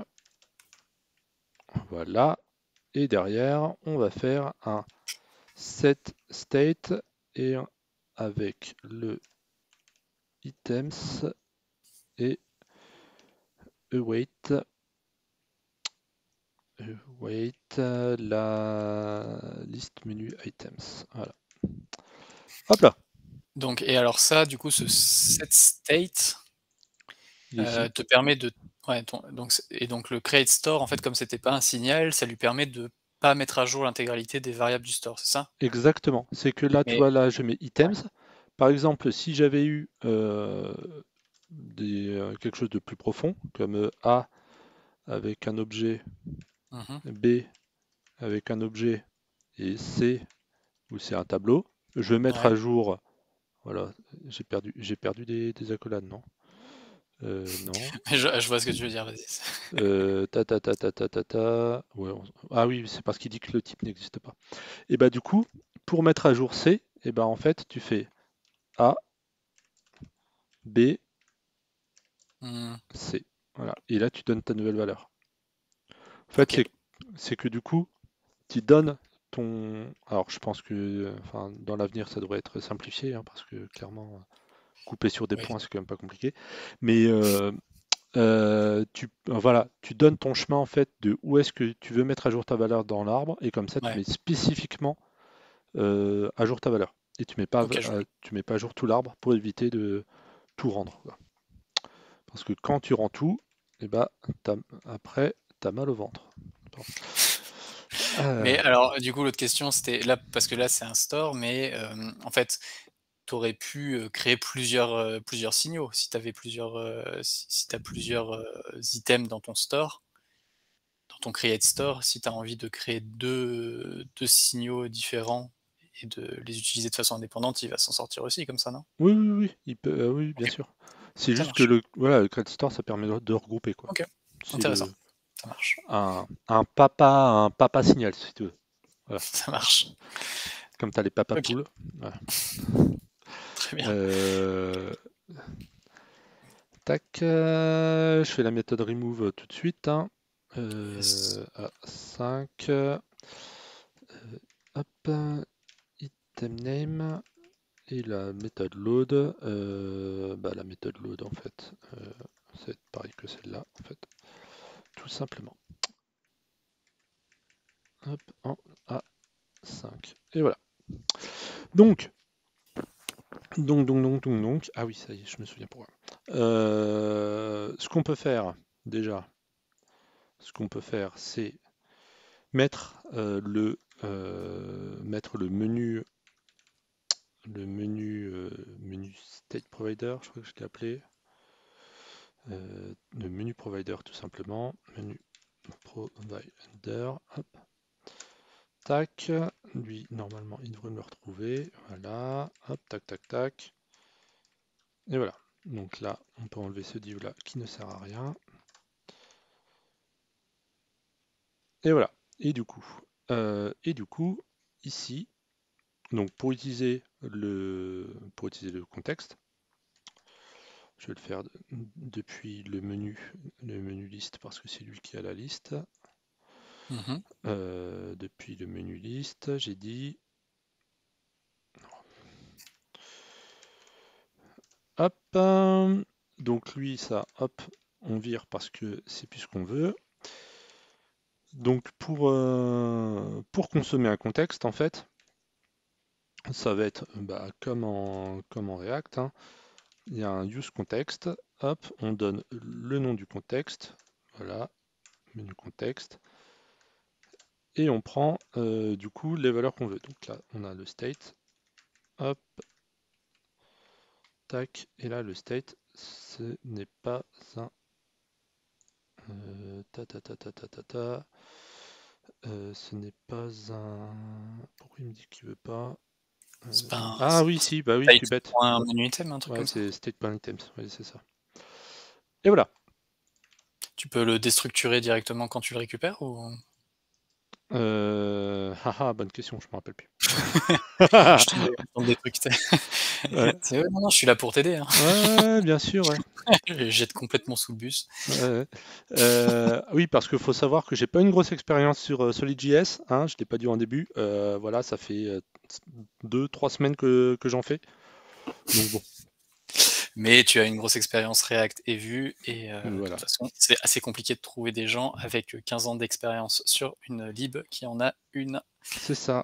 Voilà. Et derrière, on va faire un set state et avec le items et await la liste menu items. Voilà. Hop là. Donc, et alors ça, du coup, ce set state, Il est ici. te permet de ouais, donc le create store, en fait, comme c'était pas un signal, ça lui permet de pas mettre à jour l'intégralité des variables du store, c'est ça? Exactement. C'est que là, tu Mais vois, là, je mets ouais. items. Par exemple, si j'avais eu quelque chose de plus profond, comme A avec un objet, Mmh. B avec un objet et C où c'est un tableau, je vais mettre Ouais. à jour. Voilà, j'ai perdu des accolades, non? Non. Je vois ce que tu veux dire, vas-y. Ouais, ah oui, c'est parce qu'il dit que le type n'existe pas. Et bah du coup, pour mettre à jour C, et bah en fait, tu fais A, B, Mmh. C. Voilà. Et là, tu donnes ta nouvelle valeur. En fait, OK. c'est que du coup, tu donnes ton. Alors, je pense que, enfin, dans l'avenir, ça devrait être simplifié, hein, parce que clairement, couper sur des Oui. points, c'est quand même pas compliqué. Mais voilà, tu donnes ton chemin en fait de où est-ce que tu veux mettre à jour ta valeur dans l'arbre, et comme ça, tu Ouais. mets spécifiquement à jour ta valeur. Et OK, je vois. tu mets pas à jour tout l'arbre pour éviter de tout rendre, quoi. Parce que quand tu rends tout, et bah, après, t'as mal au ventre. Pardon. Mais Euh, alors, du coup, l'autre question, c'était là parce que là, c'est un store, mais en fait, tu aurais pu, créer plusieurs signaux. Si tu avais plusieurs, si tu as plusieurs, items dans ton store, dans ton create store, si tu as envie de créer deux signaux différents et de les utiliser de façon indépendante, il va s'en sortir aussi comme ça, non? oui, oui, oui, oui, bien OK, sûr. C'est ça juste que marche. voilà, le Credit Store, ça permet de regrouper, quoi. OK, C'est intéressant, ça marche, un papa signal, si tu veux. Voilà. ça marche. Comme tu as les papa OK, poules. Voilà. très bien. Euh, Tac, je fais la méthode remove tout de suite, hein. Yes. 5. Hop, item name et la méthode load. Bah, la méthode load en fait, c'est pareil que celle-là en fait, tout simplement. Hop, en A5. Et voilà. Donc, ah oui, ça y est, je me souviens pourquoi. Ce qu'on peut faire déjà, ce qu'on peut faire, c'est mettre mettre menu state provider, je crois que je l'ai appelé, le menu provider tout simplement, menu provider, hop, tac, lui normalement il devrait me le retrouver, voilà, hop, tac, tac, tac, et voilà. Donc là, on peut enlever ce div là qui ne sert à rien, et voilà. Et du coup, ici, donc pour utiliser le contexte, je vais le faire depuis le menu liste parce que c'est lui qui a la liste. Mmh. Depuis le menu liste, j'ai dit hop. Donc lui, ça, hop, on vire parce que c'est plus ce qu'on veut. Donc pour consommer un contexte, en fait, ça va être bah, comme en React, hein. Il y a un use context, hop, on donne le nom du contexte, voilà, menu contexte, et on prend du coup les valeurs qu'on veut. Donc là, on a le state, hop, tac, et là le state, ce n'est pas un ce n'est pas un. Pourquoi il me dit qu'il veut pas? C'est pas un Ah oui, si, bah oui, je suis site bête. pour un menu item, un truc Ouais, comme ça? c'est state.items, oui, c'est ça. Et voilà. Tu peux le déstructurer directement quand tu le récupères ou? Haha, bonne question, je me rappelle plus. Je tente des trucs, tu sais? Ouais, C'est ouais, non, non, je suis là pour t'aider, hein. ouais, bien sûr, ouais. Je jette complètement sous le bus. Ouais, ouais. Oui, parce qu'il faut savoir que j'ai pas une grosse expérience sur Solid.js, hein, je l'ai pas dit en début. Voilà, ça fait 2, 3 semaines que j'en fais. Donc bon, Mais tu as une grosse expérience React et Vue et de toute voilà, façon, c'est assez compliqué de trouver des gens avec 15 ans d'expérience sur une lib qui en a une. c'est ça.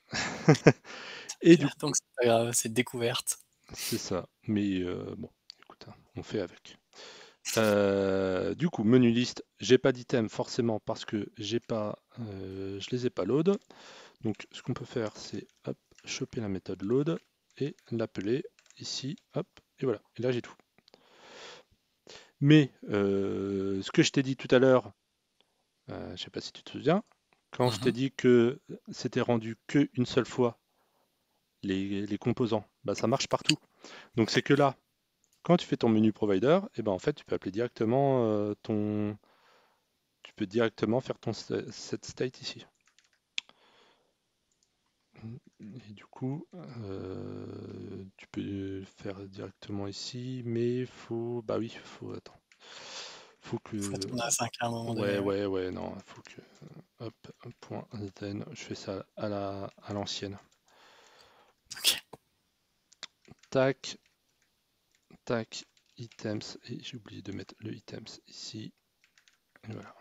Et du Donc c'est pas grave, c'est découverte. C'est ça. Mais bon, écoute, hein, on fait avec. Du coup, menu liste, j'ai pas d'item forcément parce que je les ai pas load. Donc, ce qu'on peut faire, c'est hop, choper la méthode load et l'appeler ici, hop, et voilà. Et là, j'ai tout. Mais ce que je t'ai dit tout à l'heure, je sais pas si tu te souviens, quand je t'ai Mhm. dit que c'était rendu qu'une seule fois les composants, bah, ça marche partout. Donc, c'est que là, quand tu fais ton menu provider, et ben en fait, tu peux appeler directement tu peux directement faire ton set state ici. Et du coup, tu peux le faire directement ici, mais bah oui, attends, faut Faut que, tourner à 5 à un moment ouais, donné, ouais. ouais, ouais, non, faut que, hop, point then, je fais ça à l'ancienne. Ok. Tac, tac, items, et j'ai oublié de mettre le items ici, et voilà.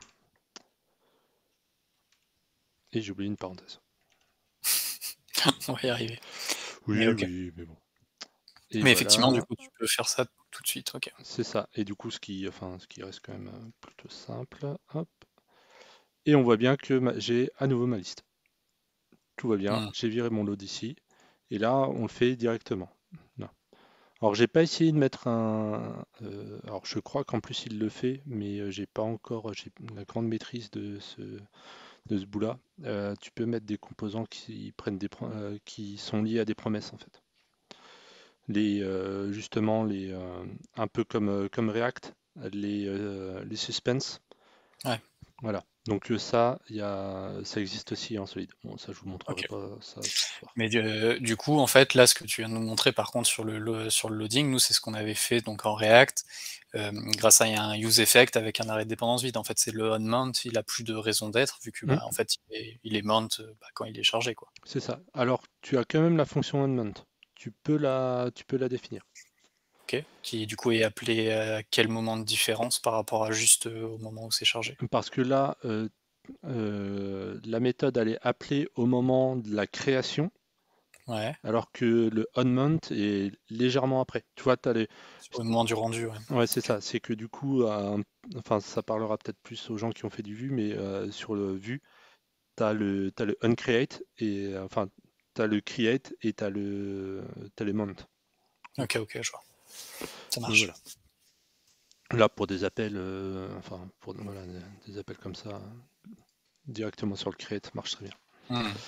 Et j'ai oublié une parenthèse. On va y arriver. Mais Oui, ok. oui, mais bon. Et Mais effectivement, du voilà, coup, tu peux faire ça tout de suite. Ok. c'est ça. Et du coup, ce qui reste quand même plutôt simple. Hop. Et on voit bien que j'ai à nouveau ma liste. Tout va bien. Hmm. J'ai viré mon load ici. Et là, on le fait directement. Là. Alors, j'ai pas essayé de mettre alors, je crois qu'en plus il le fait, mais j'ai pas encore. J'ai la grande maîtrise de ce bout-là. Tu peux mettre des composants qui sont liés à des promesses en fait. Justement, un peu comme React, les suspens. Ouais. Voilà. Donc ça, ça existe aussi en solide. Bon, ça, je vous montrerai Ok. pas ça ce soir. Mais du coup, en fait, là, ce que tu viens de nous montrer, par contre, sur le loading, nous, c'est ce qu'on avait fait donc en React, grâce à un use effect avec un arrêt de dépendance vide. En fait, c'est le on-mount, il a plus de raison d'être, vu que, Hmm, bah, en fait, il est mount, bah, quand il est chargé, quoi. c'est ça. Alors, tu as quand même la fonction onMount. Tu peux la définir. Ok. Qui, du coup, est appelé à quel moment de différence par rapport à juste au moment où c'est chargé? Parce que là, la méthode, elle est appelée au moment de la création, Ouais. alors que le onMount est légèrement après. Tu vois, Au moment du rendu, ouais. ouais, c'est Ok. ça. C'est que du coup, enfin, ça parlera peut-être plus aux gens qui ont fait du Vue, mais sur le Vue, t'as le uncreate et enfin, t'as le create et t'as le mount. Ok, ok, je vois. Ça Donc marche. voilà. Là, pour des appels, enfin, pour voilà, des appels comme ça, directement sur le create, marche très bien. Hmm.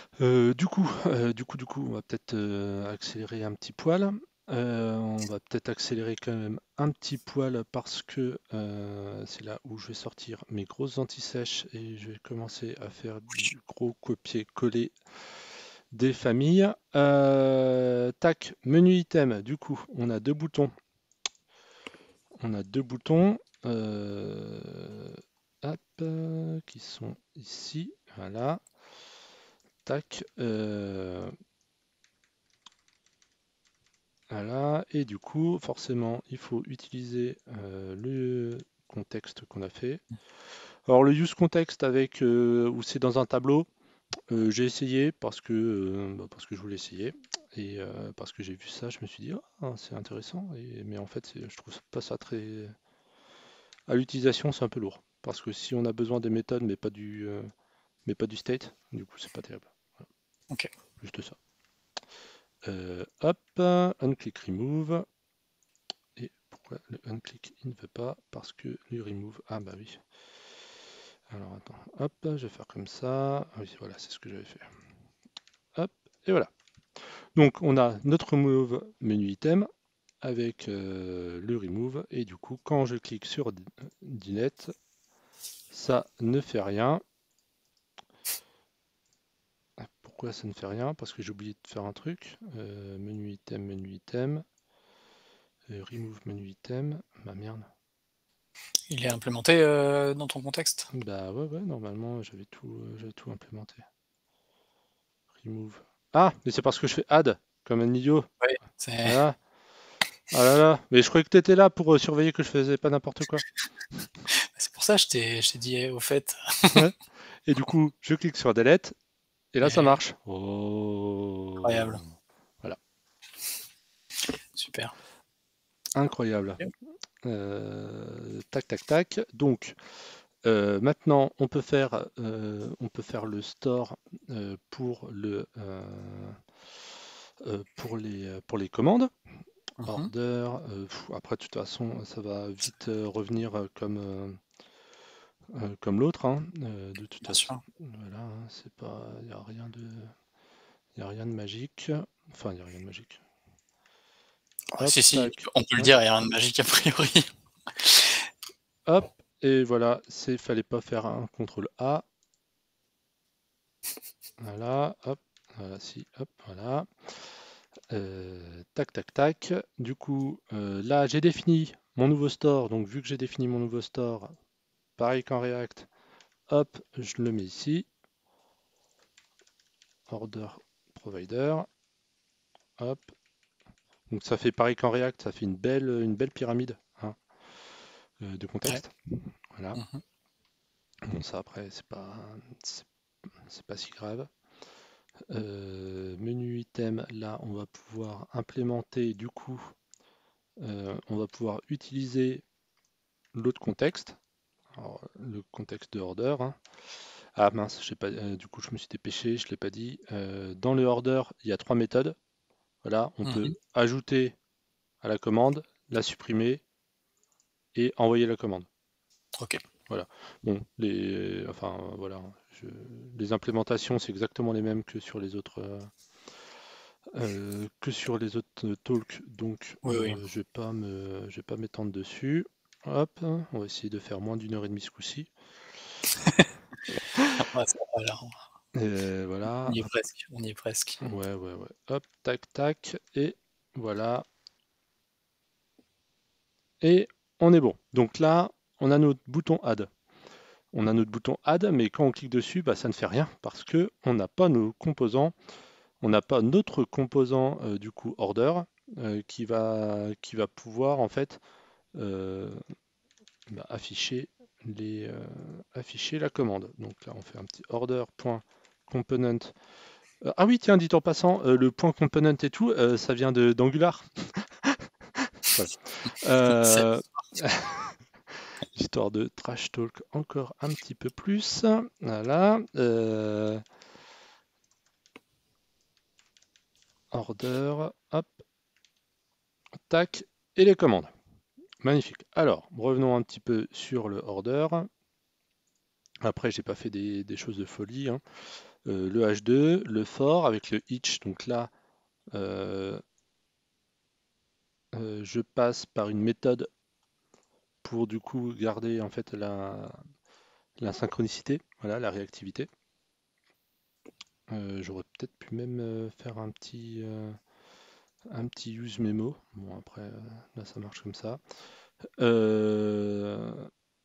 Du coup, on va peut-être accélérer un petit poil. On va peut-être accélérer quand même un petit poil parce que c'est là où je vais sortir mes grosses anti-sèches et je vais commencer à faire du gros copier-coller des familles. Tac, menu item. Du coup, on a deux boutons. On a deux boutons hop, qui sont ici. Voilà. Tac. Voilà. Et du coup, forcément, il faut utiliser le contexte qu'on a fait. Alors, le use context avec où c'est dans un tableau, j'ai essayé parce que je voulais essayer. Et parce que j'ai vu ça, je me suis dit, ah, c'est intéressant. Mais en fait, je trouve pas ça très. À l'utilisation, c'est un peu lourd. Parce que si on a besoin des méthodes, mais pas du state, du coup, c'est pas terrible. Voilà, Ok. juste ça. Hop, unclick remove. Et pourquoi le unclick il ne veut pas? Parce que le remove. Ah bah oui. Alors attends, hop, je vais faire comme ça. Ah oui, voilà, c'est ce que j'avais fait. Hop, et voilà. Donc on a notre remove menu item avec le remove. Et du coup, quand je clique sur delete, ça ne fait rien. Pourquoi ça ne fait rien? Parce que j'ai oublié de faire un truc. Menu item, remove menu item. Bah merde. Il est implémenté dans ton contexte? Bah ouais, ouais, normalement j'avais tout implémenté. Remove. Ah, mais c'est parce que je fais add, comme un idiot. Oui. C'est Voilà. Ah là là. Mais je croyais que tu étais là pour surveiller que je faisais pas n'importe quoi. c'est pour ça que je t'ai dit, au fait. Ouais. Et du coup, je clique sur delete, et là ça Eh, marche. Oh. incroyable. Voilà. Super. Incroyable. Tac, tac, tac. Donc, maintenant, on peut faire le store pour les commandes. Mhm. Order. Après, de toute façon, ça va vite revenir comme l'autre, hein. De toute Bien façon, sûr. voilà, hein, c'est pas, il n'y a rien y a rien de magique. Enfin, il n'y a rien de magique. Ouais, Hop, si, si, tac, on peut le ouais, dire, il y a rien de magique a priori. hop, et voilà, fallait pas faire un contrôle A. Voilà, hop, voilà, si, hop, voilà. Tac, tac, tac. Du coup, là, j'ai défini mon nouveau store. Donc, vu que j'ai défini mon nouveau store, pareil qu'en React, hop, je le mets ici. Order provider. Hop. Donc, ça fait pareil qu'en React, ça fait une belle pyramide, hein, de Ouais. contexte. Voilà. Mhm. Bon, ça, après, c'est c'est pas si grave. Menu item, là, on va pouvoir implémenter, du coup, on va pouvoir utiliser l'autre contexte. Alors, le contexte de order, hein. Ah mince, j'ai pas, du coup je me suis dépêché, je l'ai pas dit. Dans le order, il y a trois méthodes. Voilà, on peut Mhm. ajouter à la commande, la supprimer et envoyer la commande. Ok. Voilà. Bon, enfin voilà, les implémentations c'est exactement les mêmes que sur les autres talks, donc Oui, oui. je vais pas m'étendre dessus. Hop, on va essayer de faire moins d'une heure et demie ce coup-ci. Ouais, ça va, là, on Voilà. y est presque. On y est presque. Ouais, ouais, ouais. Hop, tac, tac. Et voilà. Et on est bon. Donc là, on a notre bouton add. On a notre bouton add, mais quand on clique dessus, bah, ça ne fait rien parce que on n'a pas nos composants, on n'a pas notre composant du coup order qui va pouvoir en fait euh, bah, afficher la commande. Donc là, on fait un petit order.component. Ah oui, tiens, dit en passant, le point component et tout, ça vient d'Angular. Voilà. C'est- Euh, Histoire de trash talk encore un petit peu plus. Voilà. Order, hop, tac, et les commandes. Magnifique. Alors, revenons un petit peu sur le order. Après, j'ai pas fait des choses de folie, hein. Le H2, le for avec le each. Donc là, euh, je passe par une méthode pour du coup garder en fait la synchronicité, voilà, la réactivité. J'aurais peut-être pu même faire un petit use memo. Bon, après, là, ça marche comme ça. Euh,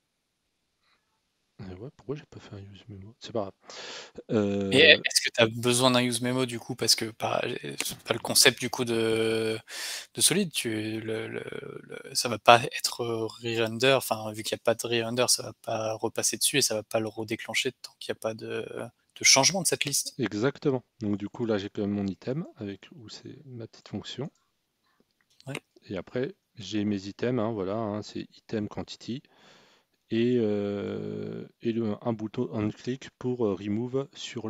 ouais, pourquoi j'ai pas fait un use memo? C'est pas grave. Et Euh, est-ce que tu as besoin d'un use memo du coup? Parce que c'est pas le concept du coup de Solid. Ça va pas être re-render, enfin vu qu'il n'y a pas de re-render, ça va pas repasser dessus et ça va pas le redéclencher tant qu'il n'y a pas de changement de cette liste. exactement. Donc du coup, là, j'ai quand même mon item avec où c'est ma petite fonction. Ouais. Et après, j'ai mes items, hein, voilà, hein, c'est item quantity. Et un bouton, un clic pour remove sur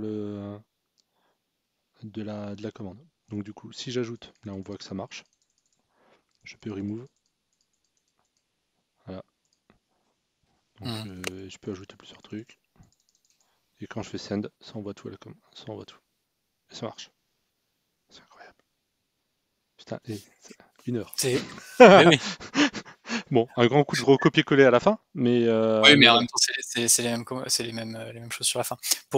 de la commande. Donc du coup, si j'ajoute, là on voit que ça marche. Je peux remove, voilà. Donc Mmh. je peux ajouter plusieurs trucs. Et quand je fais send, ça envoie tout à la commande. Ça envoie tout. Et ça marche. C'est incroyable. Putain, et une heure. C'est Oui, oui. Bon, un grand coup de recopier-coller à la fin, Oui, mais mais en voilà. même temps, c'est les mêmes choses sur la fin.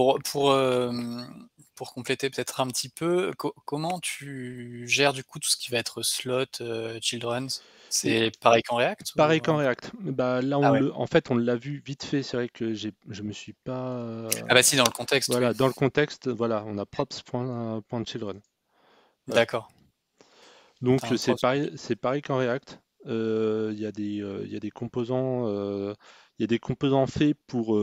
Pour compléter peut-être un petit peu, comment tu gères du coup tout ce qui va être slot, children's? Et C'est pareil qu'en React pareil ou? qu'en React. Bah, là, Ah ouais. en fait, on l'a vu vite fait. C'est vrai que je me suis pas. Ah bah si, dans le contexte, oui. Voilà, dans le contexte, voilà, on a props.children. Voilà. D'accord. Donc Tu un prof. c'est pareil qu'en React. Il y a des composants, il y a des composants faits pour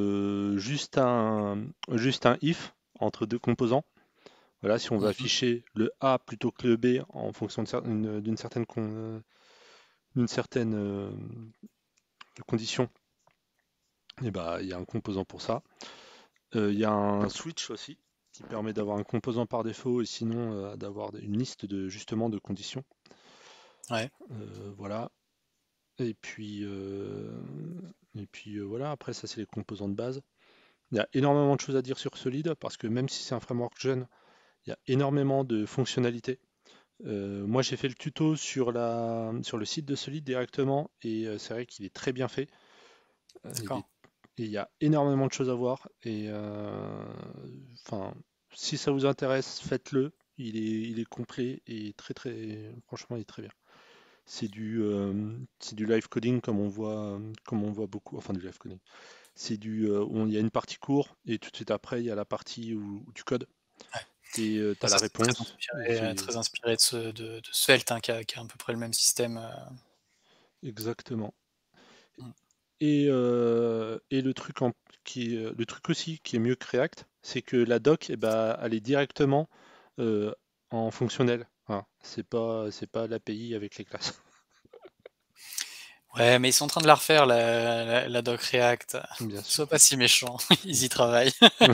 juste un if entre deux composants. Voilà, si on veut Mmh. afficher le A plutôt que le B en fonction d'une certaine une certaine condition, et bah, il y a un composant pour ça. Il y a un switch aussi qui permet d'avoir un composant par défaut et sinon d'avoir une liste de justement de conditions. Ouais, Voilà. Et puis, voilà, après ça c'est les composants de base. Il y a énormément de choses à dire sur Solid parce que même si c'est un framework jeune, il y a énormément de fonctionnalités. Moi j'ai fait le tuto sur le site de Solid directement et c'est vrai qu'il est très bien fait. Il d'accord. est, et il y a énormément de choses à voir et enfin si ça vous intéresse, faites-le. Il est complet et franchement il est très bien. C'est du live coding comme on voit beaucoup, enfin du live coding. C'est où il y a une partie court et tout de suite après il y a la partie où tu codes Ouais. et tu Bah, as la ça, c'est très réponse. Et inspiré, de Svelte, hein, qui a à peu près le même système. exactement. Mmh. Et le truc aussi qui est mieux que React, c'est que la doc, eh ben, elle est directement euh, en fonctionnel. Voilà. C'est pas l'API avec les classes, Ouais, mais ils sont en train de la refaire, la doc React. bien sûr. Sois pas si méchant, ils y travaillent.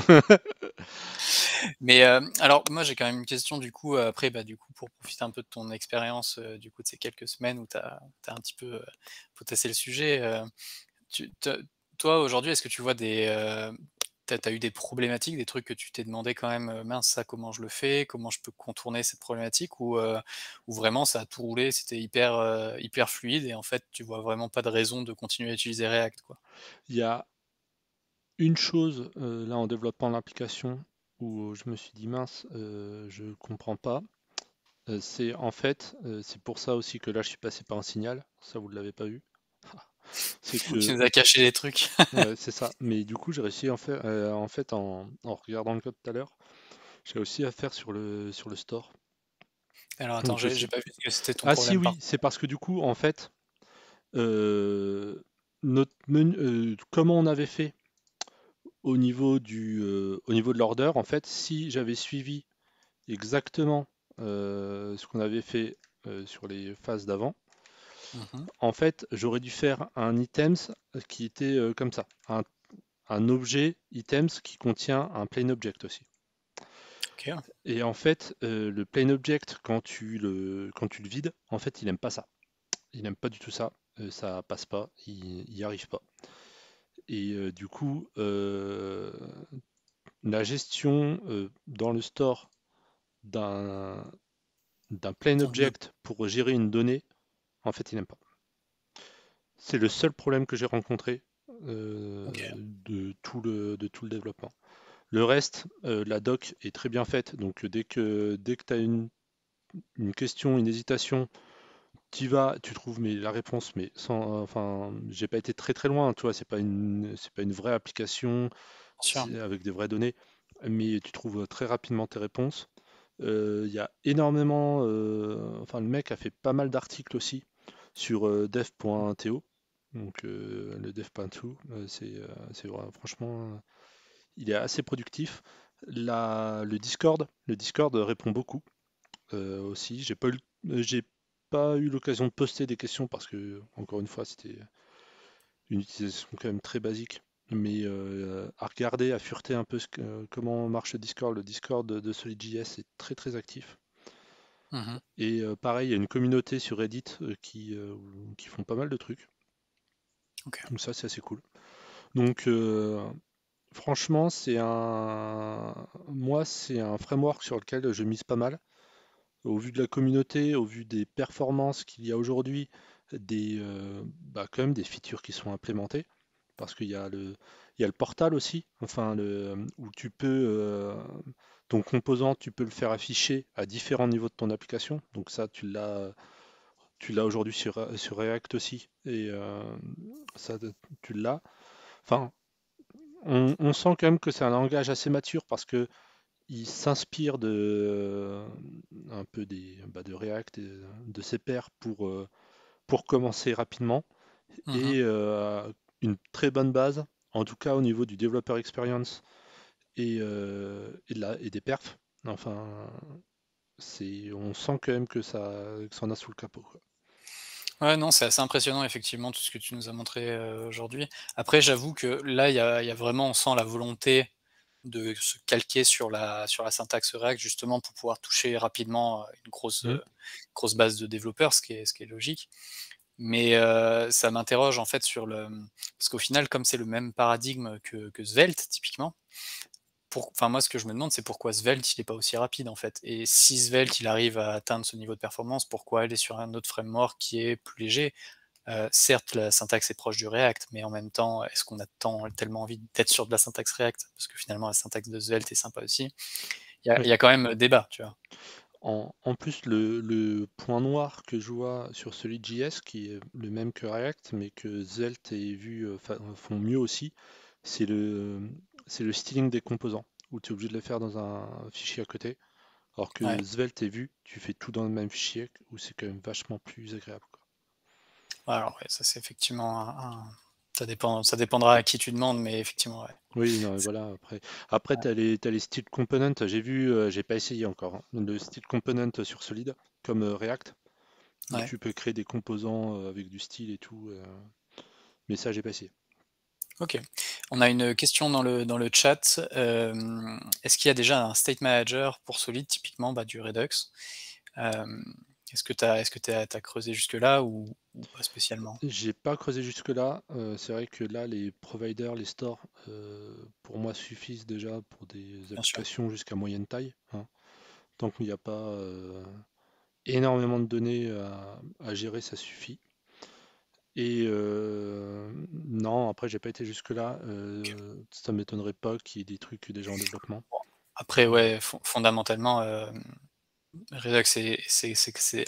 Mais alors, moi, j'ai quand même une question, du coup, après, bah, du coup, pour profiter un peu de ton expérience, du coup, de ces quelques semaines où tu as un petit peu potassé le sujet. Tu te Toi, aujourd'hui, est-ce que tu vois tu as eu des problématiques, des trucs que tu t'es demandé quand même: «Mince, ça, comment je le fais? Comment je peux contourner cette problématique?» ou vraiment ça a tout roulé, c'était hyper fluide et en fait, tu vois vraiment pas de raison de continuer à utiliser React, quoi? Il y a une chose là en développant l'application où je me suis dit mince, je comprends pas. C'est en fait, c'est pour ça aussi que là je suis passé par un signal, ça vous ne l'avez pas vu. C'est Tu que nous as caché des trucs. ouais, c'est ça. Mais du coup, j'ai réussi en fait, en regardant le code tout à l'heure, j'ai réussi à faire sur le store. Alors attends, Donc le j'ai site. pas vu que c'était ton Ah si, problème par oui, c'est parce que du coup, en fait, euh, comment on avait fait au niveau de l'order, en fait, si j'avais suivi exactement ce qu'on avait fait sur les phases d'avant, Mmh. en fait, j'aurais dû faire un items qui était comme ça, un objet items qui contient un plain object aussi. OK. Et en fait, le plain object, quand tu le vides, en fait, il n'aime pas ça. Il n'aime pas du tout ça. Ça passe pas, il n'y arrive pas. Et du coup, la gestion dans le store d'un d'un plain Mmh. object pour gérer une donnée, en fait, il n'aime pas. C'est le seul problème que j'ai rencontré OK. de tout le développement. Le reste, la doc est très bien faite. Donc dès que tu as une question, une hésitation, tu vas, tu trouves la réponses, mais sans, enfin, j'ai pas été très très loin, tu vois, c'est pas une vraie application Bien sûr. avec des vraies données, mais tu trouves très rapidement tes réponses. Il y a énormément, enfin, le mec a fait pas mal d'articles aussi sur dev.to, donc le dev.to, franchement, il est assez productif. Le Discord répond beaucoup aussi. J'ai pas eu l'occasion de poster des questions parce que, encore une fois, c'était une utilisation quand même très basique. Mais à regarder, à fureter un peu comment marche le Discord. Le Discord de SolidJS est très très actif. Mmh. Et pareil, il y a une communauté sur Reddit qui font pas mal de trucs. OK. Donc ça, c'est assez cool. Donc franchement, c'est un framework sur lequel je mise pas mal. Au vu de la communauté, au vu des performances qu'il y a aujourd'hui, quand même des features qui sont implémentées, parce qu'il y a le portal aussi, enfin où ton composant, tu peux le faire afficher à différents niveaux de ton application. Donc ça, tu l'as aujourd'hui sur React aussi, et ça, tu l'as. Enfin, on sent quand même que c'est un langage assez mature parce que il s'inspire un peu de React et de ses pairs pour commencer rapidement Mmh. et une très bonne base, en tout cas au niveau du developer experience et des perfs. Enfin, on sent quand même que ça en a sous le capot, quoi. Ouais, non, c'est assez impressionnant effectivement tout ce que tu nous as montré, aujourd'hui. Après j'avoue que là, il y a vraiment on sent la volonté de se calquer sur la syntaxe React justement pour pouvoir toucher rapidement, une Hmm. grosse base de développeurs, ce qui est logique. Mais, ça m'interroge en fait sur parce qu'au final comme c'est le même paradigme que Svelte typiquement, enfin moi ce que je me demande c'est pourquoi Svelte il est pas aussi rapide en fait? Et si Svelte il arrive à atteindre ce niveau de performance, pourquoi aller sur un autre framework qui est plus léger? Certes, la syntaxe est proche du React, mais en même temps, est-ce qu'on a tellement envie d'être sur de la syntaxe React? Parce que finalement, la syntaxe de Svelte est sympa aussi. Il Oui. y a quand même débat, tu vois? En plus, le point noir que je vois sur Solid.js, qui est le même que React, mais que Svelte et Vue font mieux aussi, c'est le styling des composants, où tu es obligé de le faire dans un fichier à côté, alors Ouais. que Svelte et Vue, tu fais tout dans le même fichier, où c'est quand même vachement plus agréable, quoi. Alors ouais, ça c'est effectivement ça dépendra à qui tu demandes, mais effectivement, ouais. Oui, non, mais C'est voilà, après ouais, t'as les style components, j'ai vu, j'ai pas essayé encore, hein, le style component sur Solid, comme React, où ouais. tu peux créer des composants avec du style et tout, mais ça, j'ai pas essayé. OK. On a une question dans le chat, est-ce qu'il y a déjà un state manager pour Solid, typiquement, bah, du Redux? Hem, est-ce que tu as creusé jusque-là ou pas spécialement? J'ai pas creusé jusque-là. C'est vrai que là, les providers, les stores, pour moi, suffisent déjà pour des Bien sûr. applications jusqu'à moyenne taille, hein. Tant qu'il n'y a pas énormément de données à gérer, ça suffit. Et non, après, j'ai pas été jusque-là. OK. Ça m'étonnerait pas qu'il y ait des trucs déjà en développement. Après, Mais ouais, fondamentalement, Redux, c'est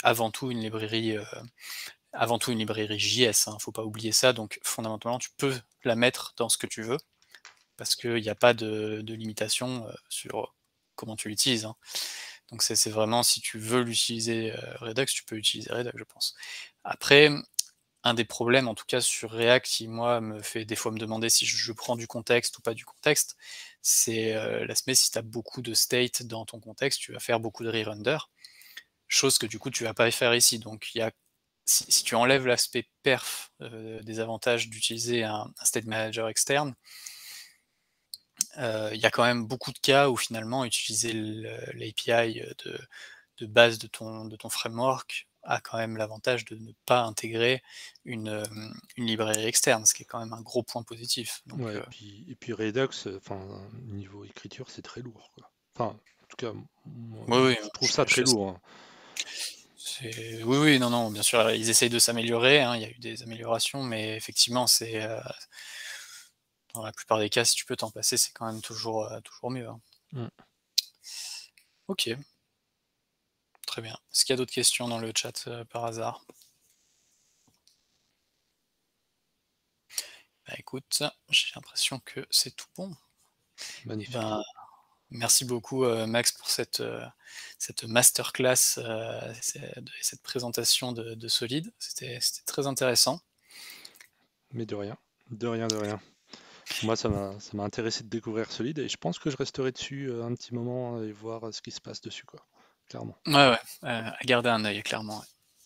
avant tout une librairie JS, hein, faut pas oublier ça. Donc fondamentalement, tu peux la mettre dans ce que tu veux, parce qu'il y a pas de limitation, sur comment tu l'utilises, hein. Donc c'est vraiment si tu veux l'utiliser, Redux, tu peux utiliser Redux, je pense. Après, un des problèmes, en tout cas sur React, qui moi me fait des fois me demander si je prends du contexte ou pas du contexte, c'est, l'aspect si tu as beaucoup de state dans ton contexte, tu vas faire beaucoup de re-render, chose que du coup tu vas pas faire ici. Donc il y a si tu enlèves l'aspect perf, des avantages d'utiliser un state manager externe, il y a quand même beaucoup de cas où finalement utiliser l'API, de base de ton framework a quand même l'avantage de ne pas intégrer une librairie externe, ce qui est quand même un gros point positif. Donc, ouais, et puis Redux, enfin, niveau écriture, c'est très lourd, quoi. Enfin, en tout cas, moi, oui, oui, je trouve ça très lourd, hein. oui, oui, non, non, bien sûr, ils essayent de s'améliorer, hein, il y a eu des améliorations, mais effectivement, dans la plupart des cas, si tu peux t'en passer, c'est quand même toujours mieux, hein. Mm. OK, très bien. Est-ce qu'il y a d'autres questions dans le chat, par hasard? Bah, écoute, j'ai l'impression que c'est tout bon. Eh Magnifique. ben, merci beaucoup, Max, pour cette masterclass, cette présentation de Solid. C'était très intéressant. Mais de rien, de rien, de rien. Moi, ça m'a intéressé de découvrir Solid et je pense que je resterai dessus un petit moment et voir ce qui se passe dessus, quoi. Clairement. Ouais, ouais, à garder un œil, clairement, ouais.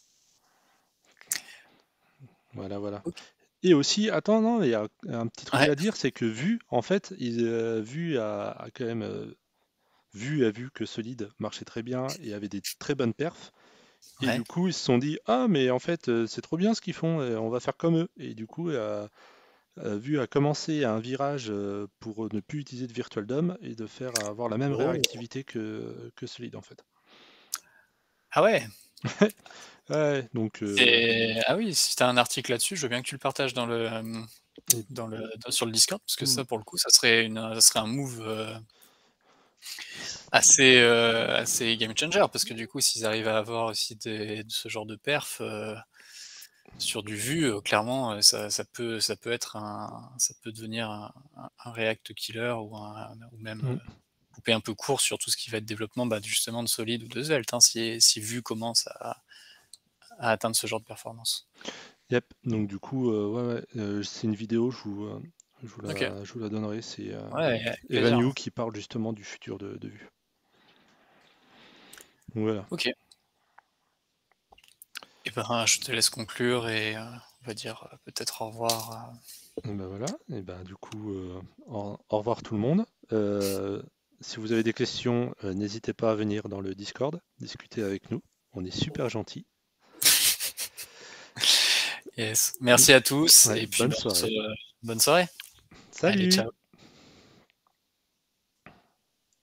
Voilà, voilà. OK. Et aussi, attends, non, il y a un petit truc Ouais, à dire, c'est que Vue, en fait, Vue a quand même Vue a vu que Solid marchait très bien et avait des très bonnes perfs. Et ouais. du coup, ils se sont dit, ah, mais en fait, c'est trop bien ce qu'ils font, et on va faire comme eux. Et du coup, Vue a commencé un virage pour ne plus utiliser de Virtual DOM et de faire avoir la même Oh! réactivité que Solid, en fait. Ah ouais! Ouais, donc, Ah oui, si tu as un article là-dessus, je veux bien que tu le partages et- sur le Discord, parce que mm, ça, pour le coup, ça serait un move, assez game changer, parce que du coup, s'ils arrivent à avoir aussi de ce genre de perf, sur du Vue, clairement, ça peut devenir un React killer ou même, mm. couper un peu court sur tout ce qui va être développement, bah, justement de Solid ou de Svelte, hein, si Vue commence à atteindre ce genre de performance. Yep, donc du coup, ouais, ouais, c'est une vidéo, OK. je vous la donnerai. C'est Ouais, avec Evan plaisir. Yu qui parle justement du futur de Vue. Donc voilà. OK. ben, je te laisse conclure et on va dire peut-être au revoir. Et ben voilà, et ben du coup, au revoir tout le monde. Si vous avez des questions, n'hésitez pas à venir dans le Discord, discuter avec nous. On est super gentils. Yes. Merci à tous Ouais, et puis bonne bah, soirée. bonne soirée. Allez, Salut! ciao.